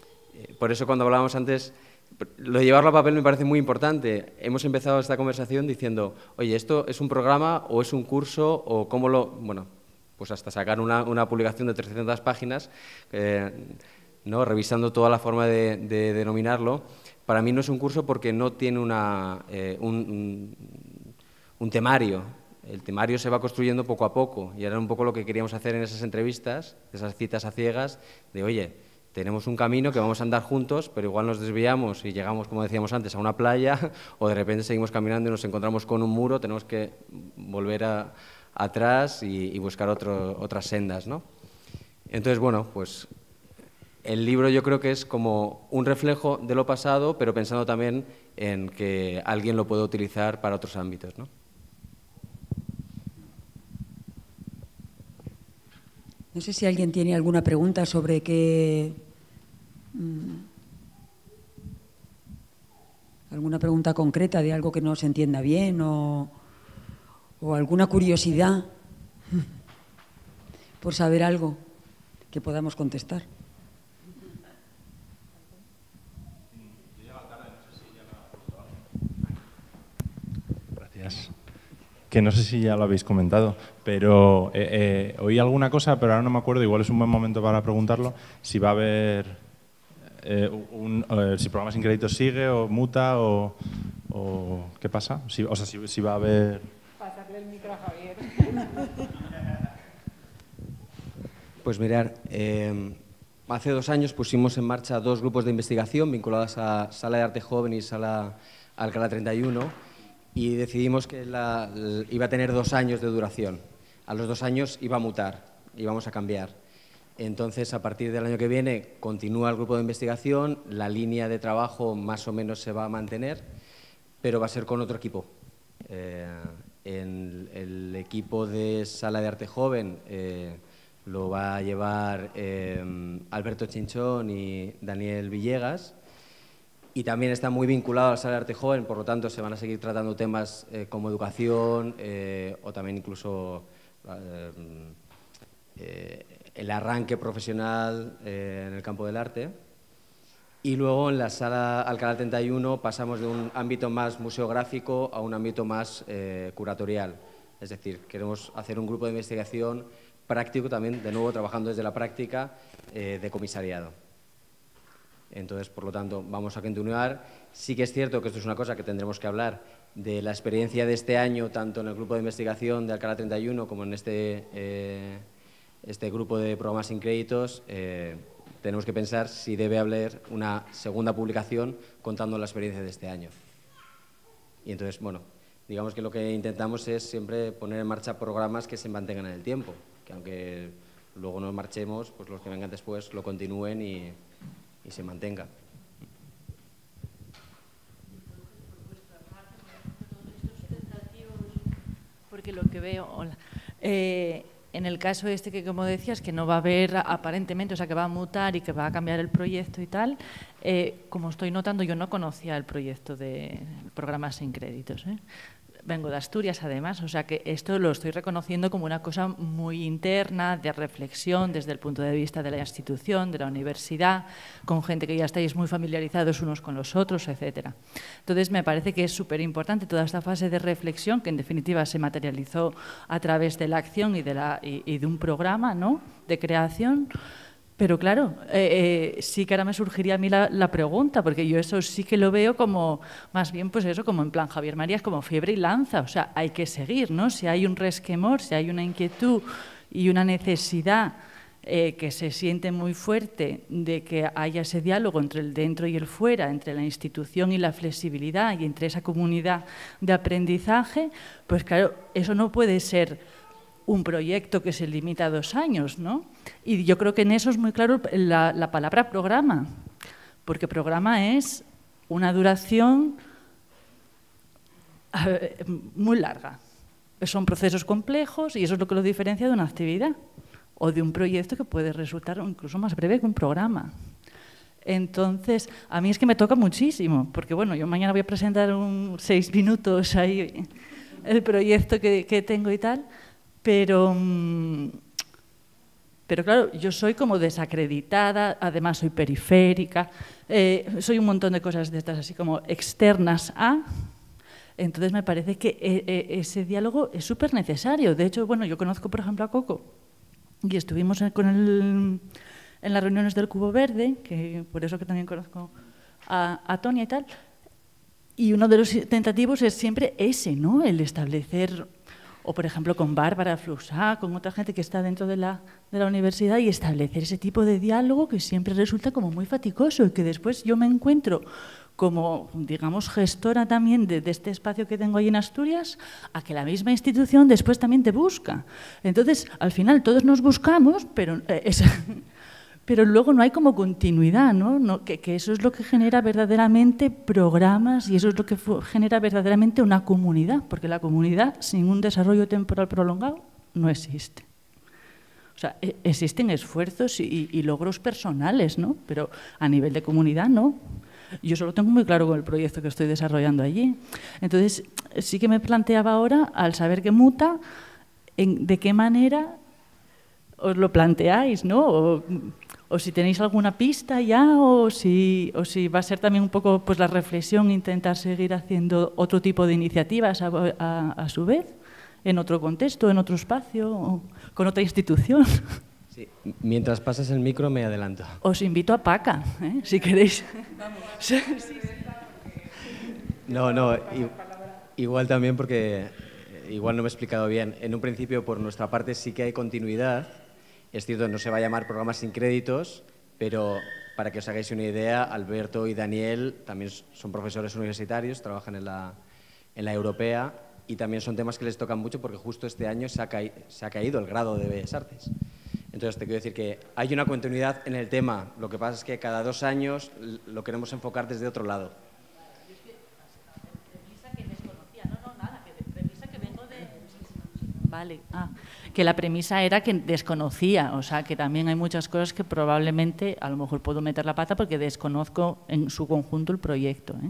por eso cuando hablábamos antes... Lo de llevarlo a papel me parece muy importante. Hemos empezado esta conversación diciendo, oye, ¿esto es un programa o es un curso o cómo lo...? Bueno, pues hasta sacar una, una publicación de trescientas páginas, eh, ¿no? Revisando toda la forma de, de denominarlo. Para mí no es un curso porque no tiene una, eh, un, un, un temario. El temario se va construyendo poco a poco y era un poco lo que queríamos hacer en esas entrevistas, esas citas a ciegas, de, oye, tenemos un camino que vamos a andar juntos, pero igual nos desviamos y llegamos, como decíamos antes, a una playa o de repente seguimos caminando y nos encontramos con un muro, tenemos que volver a, atrás y, y buscar otro, otras sendas, ¿no? Entonces, bueno, pues el libro yo creo que es como un reflejo de lo pasado, pero pensando también en que alguien lo puede utilizar para otros ámbitos, ¿no? No sé si alguien tiene alguna pregunta sobre qué... alguna pregunta concreta de algo que no se entienda bien o, o alguna curiosidad por saber algo que podamos contestar. Gracias. Que no sé si ya lo habéis comentado, pero eh, eh, oí alguna cosa, pero ahora no me acuerdo, igual es un buen momento para preguntarlo, si va a haber... Eh, un, eh, si Programas sin Créditos sigue o muta o, o ¿qué pasa? Si, o sea, si, si va a haber... Pasarle el micro a Javier. Pues mirar, eh, hace dos años pusimos en marcha dos grupos de investigación vinculados a Sala de Arte Joven y Sala Alcalá treinta y uno y decidimos que la, iba a tener dos años de duración. A los dos años iba a mutar, íbamos a cambiar. Entonces, a partir del año que viene, continúa el grupo de investigación, la línea de trabajo más o menos se va a mantener, pero va a ser con otro equipo. Eh, en el equipo de Sala de Arte Joven eh, lo va a llevar eh, Alberto Chinchón y Daniel Villegas, y también está muy vinculado a la Sala de Arte Joven, por lo tanto, se van a seguir tratando temas eh, como educación eh, o también incluso... Eh, eh, el arranque profesional eh, en el campo del arte. Y luego en la Sala Alcalá treinta y uno pasamos de un ámbito más museográfico a un ámbito más eh, curatorial. Es decir, queremos hacer un grupo de investigación práctico también, de nuevo trabajando desde la práctica eh, de comisariado. Entonces, por lo tanto, vamos a continuar. Sí que es cierto que esto es una cosa que tendremos que hablar de la experiencia de este año, tanto en el grupo de investigación de Alcalá treinta y uno como en este... Eh, este grupo de Programas sin Créditos, eh, tenemos que pensar si debe haber una segunda publicación contando la experiencia de este año. Y entonces, bueno, digamos que lo que intentamos es siempre poner en marcha programas que se mantengan en el tiempo, que aunque luego nos marchemos, pues los que vengan después lo continúen y, y se mantengan. porque lo que veo, hola, eh, en el caso este que como decías que no va a haber aparentemente, o sea que va a mutar y que va a cambiar el proyecto y tal, eh, como estoy notando, yo no conocía el proyecto de Programas sin Créditos, ¿eh? Vengo de Asturias, además, o sea que esto lo estoy reconociendo como una cosa muy interna, de reflexión desde el punto de vista de la institución, de la universidad, con gente que ya estáis muy familiarizados unos con los otros, etcétera. Entonces, me parece que es súper importante toda esta fase de reflexión, que en definitiva se materializó a través de la acción y de, la, y, y de un programa, ¿no?, de creación. Pero claro, eh, eh, sí que ahora me surgiría a mí la, la pregunta, porque yo eso sí que lo veo como, más bien pues eso, como en plan Javier Marías, como fiebre y lanza, o sea, hay que seguir, ¿no? Si hay un resquemor, si hay una inquietud y una necesidad eh, que se siente muy fuerte de que haya ese diálogo entre el dentro y el fuera, entre la institución y la flexibilidad y entre esa comunidad de aprendizaje, pues claro, eso no puede ser un proyecto que se limita a dos años, ¿no? Y yo creo que en eso es muy claro la, la palabra programa, porque programa es una duración eh, muy larga. Son procesos complejos y eso es lo que lo diferencia de una actividad o de un proyecto que puede resultar incluso más breve que un programa. Entonces, a mí es que me toca muchísimo, porque bueno, yo mañana voy a presentar un seis minutos ahí el proyecto que, que tengo y tal. Pero, pero claro, yo soy como desacreditada, además soy periférica, eh, soy un montón de cosas de estas así como externas a. Entonces me parece que eh, ese diálogo es súper necesario. De hecho, bueno, yo conozco por ejemplo a Coco y estuvimos en, con él en las reuniones del Cubo Verde, que por eso que también conozco a, a Tonia y tal. Y uno de los tentativos es siempre ese, ¿no? El establecer... O, por ejemplo, con Bárbara Flusá, con otra gente que está dentro de la, de la universidad y establecer ese tipo de diálogo que siempre resulta como muy fatigoso y que después yo me encuentro como, digamos, gestora también de, de este espacio que tengo ahí en Asturias, a que la misma institución después también te busca. Entonces, al final, todos nos buscamos, pero... Eh, es, pero luego no hay como continuidad, ¿no? No, que, que eso es lo que genera verdaderamente programas y eso es lo que genera verdaderamente una comunidad, porque la comunidad sin un desarrollo temporal prolongado no existe. O sea, e existen esfuerzos y, y logros personales, ¿no? Pero a nivel de comunidad no. Yo solo tengo muy claro con el proyecto que estoy desarrollando allí. Entonces, sí que me planteaba ahora, al saber que muta, en, de qué manera os lo planteáis, ¿no? O, o si tenéis alguna pista ya, o si, o si va a ser también un poco pues, la reflexión, intentar seguir haciendo otro tipo de iniciativas a, a, a su vez, en otro contexto, en otro espacio, o con otra institución. Sí. Mientras pasas el micro me adelanto. Os invito a Paca, ¿eh? Si queréis. Sí, sí. No, no, igual también porque igual no me he explicado bien. En un principio, por nuestra parte, sí que hay continuidad. Es cierto, no se va a llamar Programas sin Créditos, pero para que os hagáis una idea, Alberto y Daniel también son profesores universitarios, trabajan en la, en la Europea y también son temas que les tocan mucho porque justo este año se ha, ca se ha caído el grado de Bellas Artes. Entonces, te quiero decir que hay una continuidad en el tema, lo que pasa es que cada dos años lo queremos enfocar desde otro lado. Vale, ah, que la premisa era que desconocía, o sea, que también hay muchas cosas que probablemente a lo mejor puedo meter la pata porque desconozco en su conjunto el proyecto, ¿eh?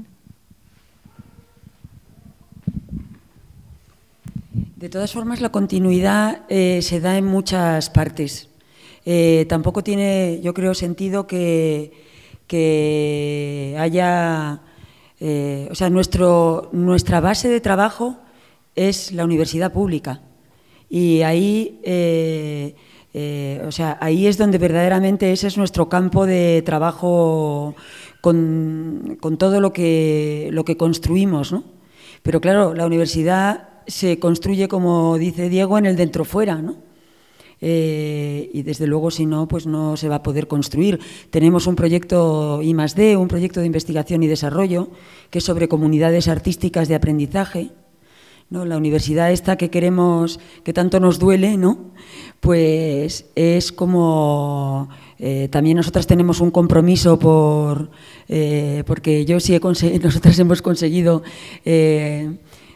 De todas formas, la continuidad eh, se da en muchas partes. Eh, tampoco tiene, yo creo, sentido que, que haya... Eh, o sea, nuestro, nuestra base de trabajo es la universidad pública. Y ahí, eh, eh, o sea, ahí es donde verdaderamente ese es nuestro campo de trabajo con, con todo lo que, lo que construimos, ¿no? Pero claro, la universidad se construye, como dice Diego, en el dentro-fuera, ¿no? Eh, y desde luego, si no, pues no se va a poder construir. Tenemos un proyecto I más D, un proyecto de investigación y desarrollo, que es sobre comunidades artísticas de aprendizaje, ¿no? La universidad esta que queremos, que tanto nos duele, ¿no? Pues es como... Eh, también nosotras tenemos un compromiso por... Eh, porque yo sí he conseguido, nosotras hemos conseguido... Eh,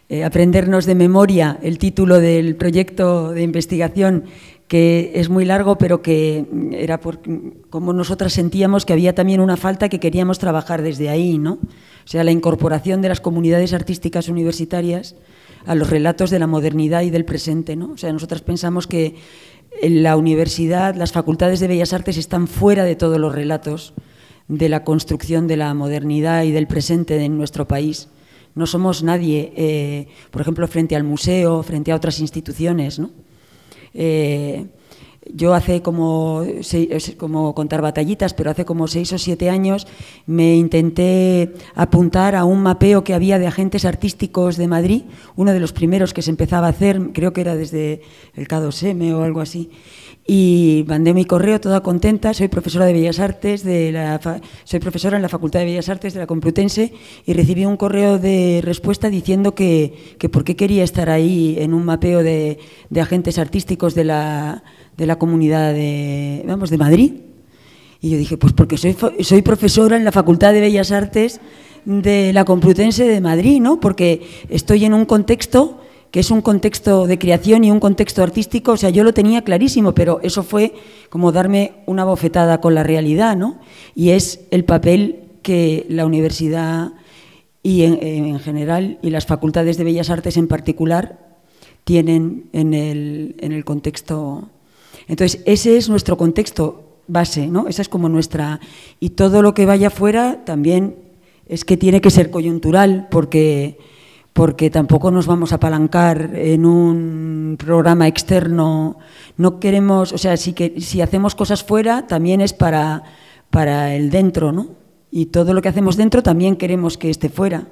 eh, aprendernos de memoria el título del proyecto de investigación, que es muy largo, pero que era por, como nosotras sentíamos que había también una falta que queríamos trabajar desde ahí, ¿no? O sea, la incorporación de las comunidades artísticas universitarias a los relatos de la modernidad y del presente, ¿no? O sea, nosotras pensamos que en la universidad, las facultades de Bellas Artes están fuera de todos los relatos de la construcción de la modernidad y del presente en nuestro país. No somos nadie, eh, por ejemplo, frente al museo, frente a otras instituciones, ¿no? Eh, yo hace como, seis, como contar batallitas, pero hace como seis o siete años me intenté apuntar a un mapeo que había de agentes artísticos de Madrid, uno de los primeros que se empezaba a hacer, creo que era desde el K dos M o algo así, y mandé mi correo toda contenta. Soy profesora de Bellas Artes, de la, soy profesora en la Facultad de Bellas Artes de la Complutense, y recibí un correo de respuesta diciendo que, que por qué quería estar ahí en un mapeo de, de agentes artísticos de la, de la comunidad de, vamos, de Madrid. Y yo dije, pues porque soy, soy profesora en la Facultad de Bellas Artes de la Complutense de Madrid, ¿no? Porque estoy en un contexto que es un contexto de creación y un contexto artístico. O sea, yo lo tenía clarísimo, pero eso fue como darme una bofetada con la realidad, ¿no? Y es el papel que la universidad y en, en general, y las facultades de Bellas Artes en particular, tienen en el, en el contexto. Entonces, ese es nuestro contexto base, ¿no? Esa es como nuestra. Y todo lo que vaya fuera también es que tiene que ser coyuntural, porque... porque tampoco nos vamos a apalancar en un programa externo. No queremos, o sea, si, que, si hacemos cosas fuera, también es para, para el dentro, ¿no? Y todo lo que hacemos dentro también queremos que esté fuera.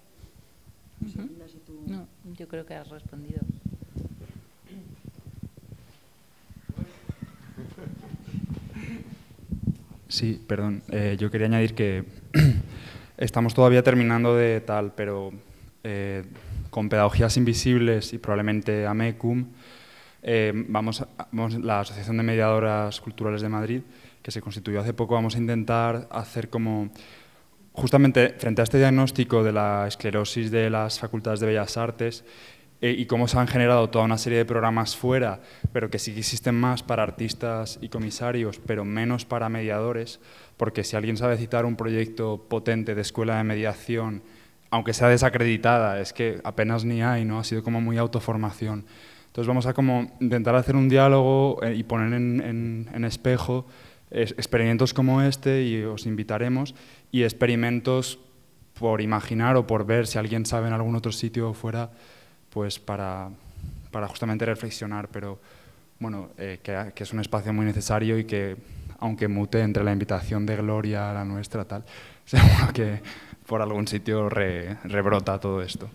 No, yo creo que has respondido. Sí, perdón. Eh, yo quería añadir que estamos todavía terminando de tal, pero... Eh, con Pedagogías Invisibles y probablemente AMECUM, eh, vamos, a, vamos, la Asociación de Mediadoras Culturales de Madrid, que se constituyó hace poco, vamos a intentar hacer como, justamente frente a este diagnóstico de la esclerosis de las facultades de Bellas Artes eh, y cómo se han generado toda una serie de programas fuera, pero que sí que existen más para artistas y comisarios, pero menos para mediadores, porque si alguien sabe citar un proyecto potente de escuela de mediación, aunque sea desacreditada, es que apenas ni hay, ¿no? Ha sido como muy autoformación. Entonces vamos a como intentar hacer un diálogo eh, y poner en, en, en espejo eh, experimentos como este, y os invitaremos, y experimentos por imaginar o por ver si alguien sabe en algún otro sitio o fuera, pues para, para justamente reflexionar, pero bueno, eh, que, que es un espacio muy necesario y que, aunque mute entre la invitación de Gloria a la nuestra, tal, seguro que por algún sitio re, rebrota todo esto.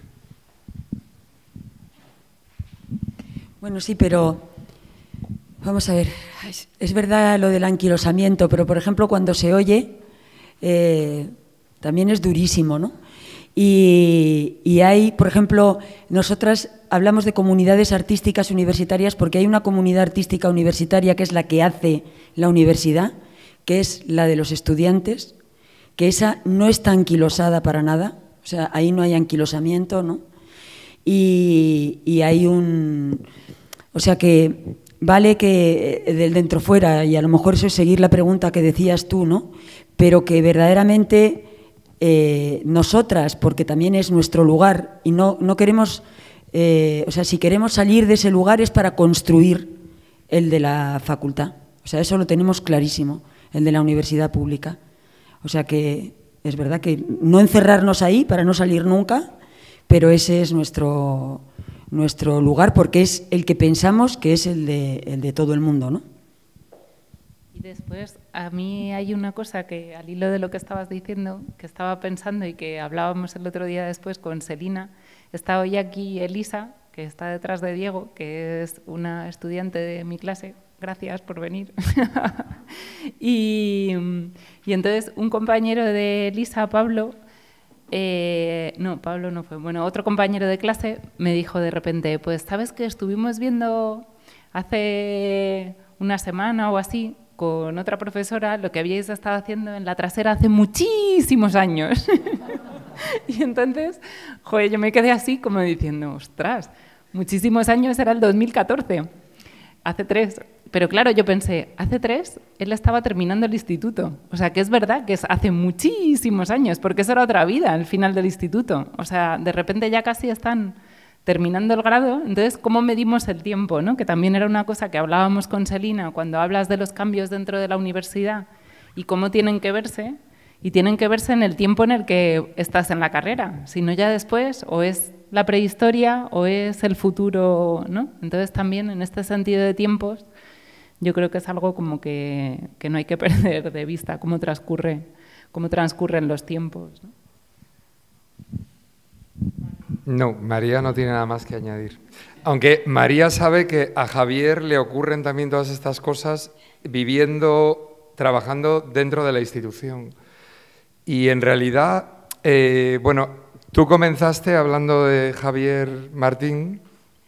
Bueno, sí, pero vamos a ver, es, es verdad lo del anquilosamiento, pero por ejemplo cuando se oye eh, también es durísimo, ¿no? Y, y hay, por ejemplo, nosotras hablamos de comunidades artísticas universitarias porque hay una comunidad artística universitaria que es la que hace la universidad, que es la de los estudiantes, que esa no está anquilosada para nada, o sea, ahí no hay anquilosamiento, ¿no? Y, y hay un... O sea que vale que del dentro fuera, y a lo mejor eso es seguir la pregunta que decías tú, ¿no? Pero que verdaderamente eh, nosotras, porque también es nuestro lugar, y no, no queremos... Eh, o sea, si queremos salir de ese lugar es para construir el de la facultad. O sea, eso lo tenemos clarísimo, el de la universidad pública. O sea que es verdad que no encerrarnos ahí para no salir nunca, pero ese es nuestro, nuestro lugar, porque es el que pensamos que es el de, el de todo el mundo, ¿no? Y después, a mí hay una cosa que, al hilo de lo que estabas diciendo, que estaba pensando y que hablábamos el otro día después con Selina. Está hoy aquí Elisa, que está detrás de Diego, que es una estudiante de mi clase. Gracias por venir. y, y entonces un compañero de Elisa, Pablo, eh, no, Pablo no fue, bueno, otro compañero de clase me dijo de repente, pues sabes que estuvimos viendo hace una semana o así con otra profesora lo que habíais estado haciendo en la trasera hace muchísimos años. Y entonces, joder, yo me quedé así como diciendo, ostras, muchísimos años, era el dos mil catorce, hace tres. Pero claro, yo pensé, hace tres él estaba terminando el instituto. O sea, que es verdad que es hace muchísimos años, porque eso era otra vida, al final del instituto. O sea, de repente ya casi están terminando el grado. Entonces, ¿cómo medimos el tiempo, ¿no? Que también era una cosa que hablábamos con Selina cuando hablas de los cambios dentro de la universidad y cómo tienen que verse. Y tienen que verse en el tiempo en el que estás en la carrera. Si no, ya después o es la prehistoria o es el futuro, ¿no? Entonces, también en este sentido de tiempos, yo creo que es algo como que, que no hay que perder de vista, cómo transcurre, cómo transcurren los tiempos, ¿no? No, María no tiene nada más que añadir. Aunque María sabe que a Javier le ocurren también todas estas cosas viviendo, trabajando dentro de la institución. Y en realidad, eh, bueno, tú comenzaste hablando de Javier Martín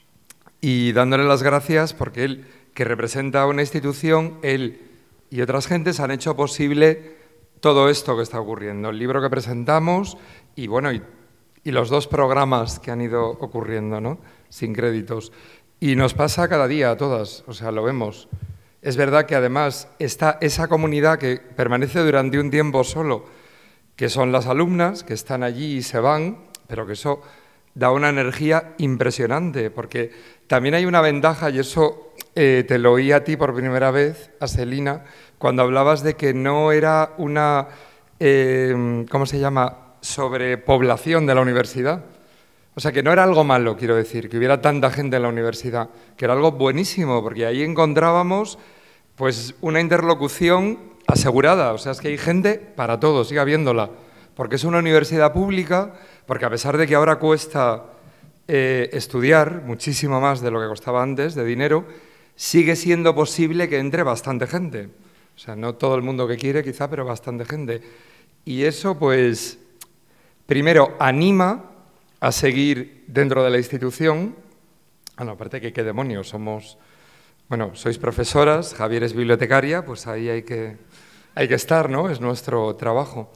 y dándole las gracias porque él, que representa una institución, él y otras gentes han hecho posible todo esto que está ocurriendo. El libro que presentamos y, bueno, y, y los dos programas que han ido ocurriendo, ¿no? Sin créditos. Y nos pasa cada día a todas, o sea, lo vemos. Es verdad que además está esa comunidad que permanece durante un tiempo solo, que son las alumnas, que están allí y se van, pero que eso da una energía impresionante, porque también hay una ventaja, y eso eh, te lo oí a ti por primera vez, a Selina, cuando hablabas de que no era una, eh, ¿cómo se llama?, sobrepoblación de la universidad. O sea, que no era algo malo, quiero decir, que hubiera tanta gente en la universidad, que era algo buenísimo, porque ahí encontrábamos pues una interlocución asegurada. O sea, es que hay gente para todo, siga viéndola, porque es una universidad pública, porque a pesar de que ahora cuesta eh, estudiar muchísimo más de lo que costaba antes, de dinero, sigue siendo posible que entre bastante gente. O sea, no todo el mundo que quiere quizá, pero bastante gente. Y eso, pues, primero anima a seguir dentro de la institución. Bueno, aparte que qué demonios, somos, bueno, sois profesoras, Javier es bibliotecaria, pues ahí hay que, hay que estar, ¿no? Es nuestro trabajo.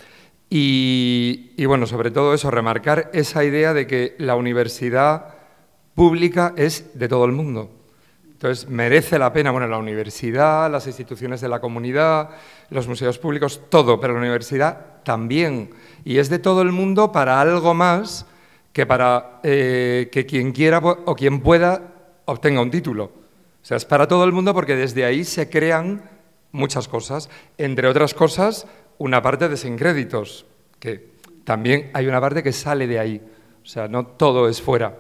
Y, y bueno, sobre todo eso, remarcar esa idea de que la universidad pública es de todo el mundo. Entonces, merece la pena, bueno, la universidad, las instituciones de la comunidad, los museos públicos, todo, pero la universidad también. Y es de todo el mundo para algo más que para eh, que quien quiera o quien pueda obtenga un título. O sea, es para todo el mundo porque desde ahí se crean muchas cosas, entre otras cosas, una parte de sin créditos, que también hay una parte que sale de ahí, o sea, no todo es fuera.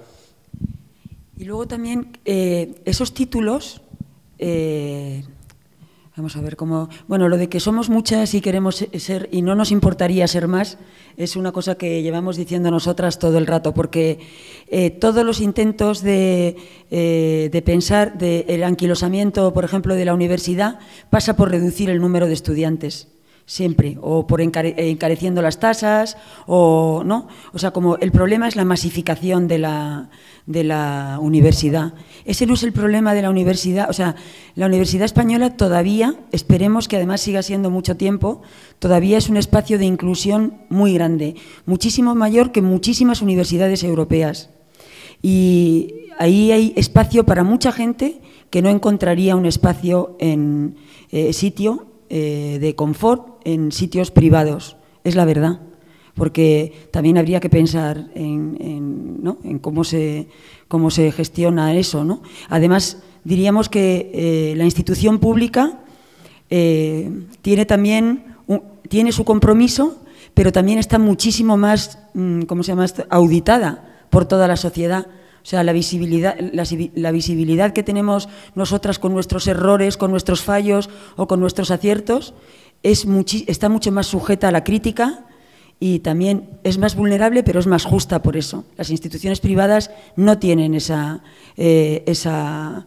Y luego también eh, esos títulos, eh, vamos a ver cómo, bueno, lo de que somos muchas y queremos ser y no nos importaría ser más, es una cosa que llevamos diciendo nosotras todo el rato, porque eh, todos los intentos de, eh, de pensar del anquilosamiento, por ejemplo, de la universidad, pasa por reducir el número de estudiantes. Siempre, o por encare encareciendo las tasas, o no, o sea, como el problema es la masificación de la, de la universidad. Ese no es el problema de la universidad, o sea, la Universidad Española todavía, esperemos que además siga siendo mucho tiempo, todavía es un espacio de inclusión muy grande, muchísimo mayor que muchísimas universidades europeas. Y ahí hay espacio para mucha gente que no encontraría un espacio en eh, sitio eh, de confort en sitios privados, es la verdad, porque también habría que pensar en, en, ¿no? en cómo, se, cómo se gestiona eso, ¿no? Además, diríamos que eh, la institución pública eh, tiene también un, tiene su compromiso, pero también está muchísimo más, ¿cómo se llama esto?, auditada por toda la sociedad. O sea, la visibilidad, la, la visibilidad que tenemos nosotras con nuestros errores, con nuestros fallos o con nuestros aciertos, es muchi, está mucho más sujeta a la crítica y también es más vulnerable, pero es más justa por eso. Las instituciones privadas no tienen esa, eh, esa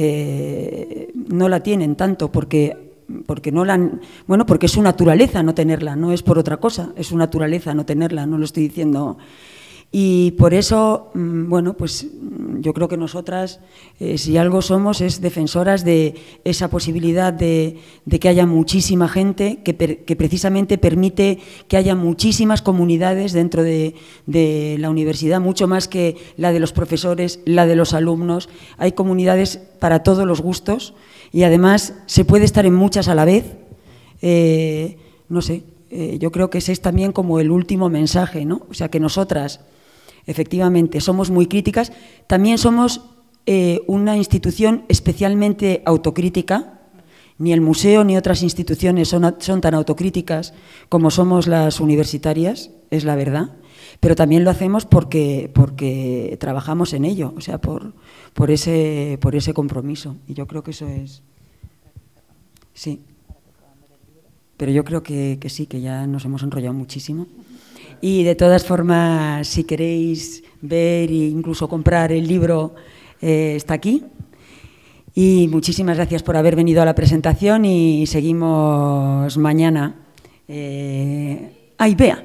eh, no la tienen tanto porque, porque no la han, bueno, porque es su naturaleza no tenerla, no es por otra cosa, es su naturaleza no tenerla, no lo estoy diciendo. Y por eso, bueno, pues yo creo que nosotras, eh, si algo somos, es defensoras de esa posibilidad de, de que haya muchísima gente, que, per, que precisamente permite que haya muchísimas comunidades dentro de, de la universidad, mucho más que la de los profesores, la de los alumnos. Hay comunidades para todos los gustos y además se puede estar en muchas a la vez. Eh, no sé, eh, yo creo que ese es también como el último mensaje, ¿no? O sea, que nosotras efectivamente somos muy críticas, también somos eh, una institución especialmente autocrítica. Ni el museo ni otras instituciones son, son tan autocríticas como somos las universitarias, es la verdad, pero también lo hacemos porque, porque trabajamos en ello, o sea, por, por, ese, por ese compromiso, y yo creo que eso es… Sí, pero yo creo que, que sí, que ya nos hemos enrollado muchísimo. Y de todas formas, si queréis ver e incluso comprar el libro, eh, está aquí. Y muchísimas gracias por haber venido a la presentación y seguimos mañana. Eh... ¡Ay, Bea!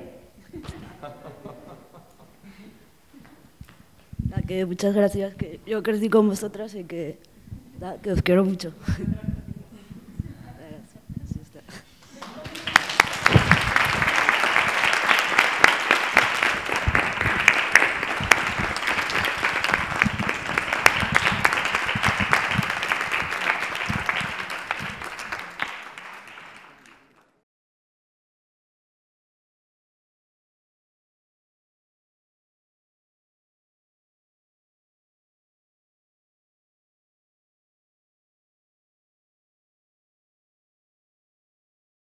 Que muchas gracias, que yo crecí con vosotras y que, que os quiero mucho.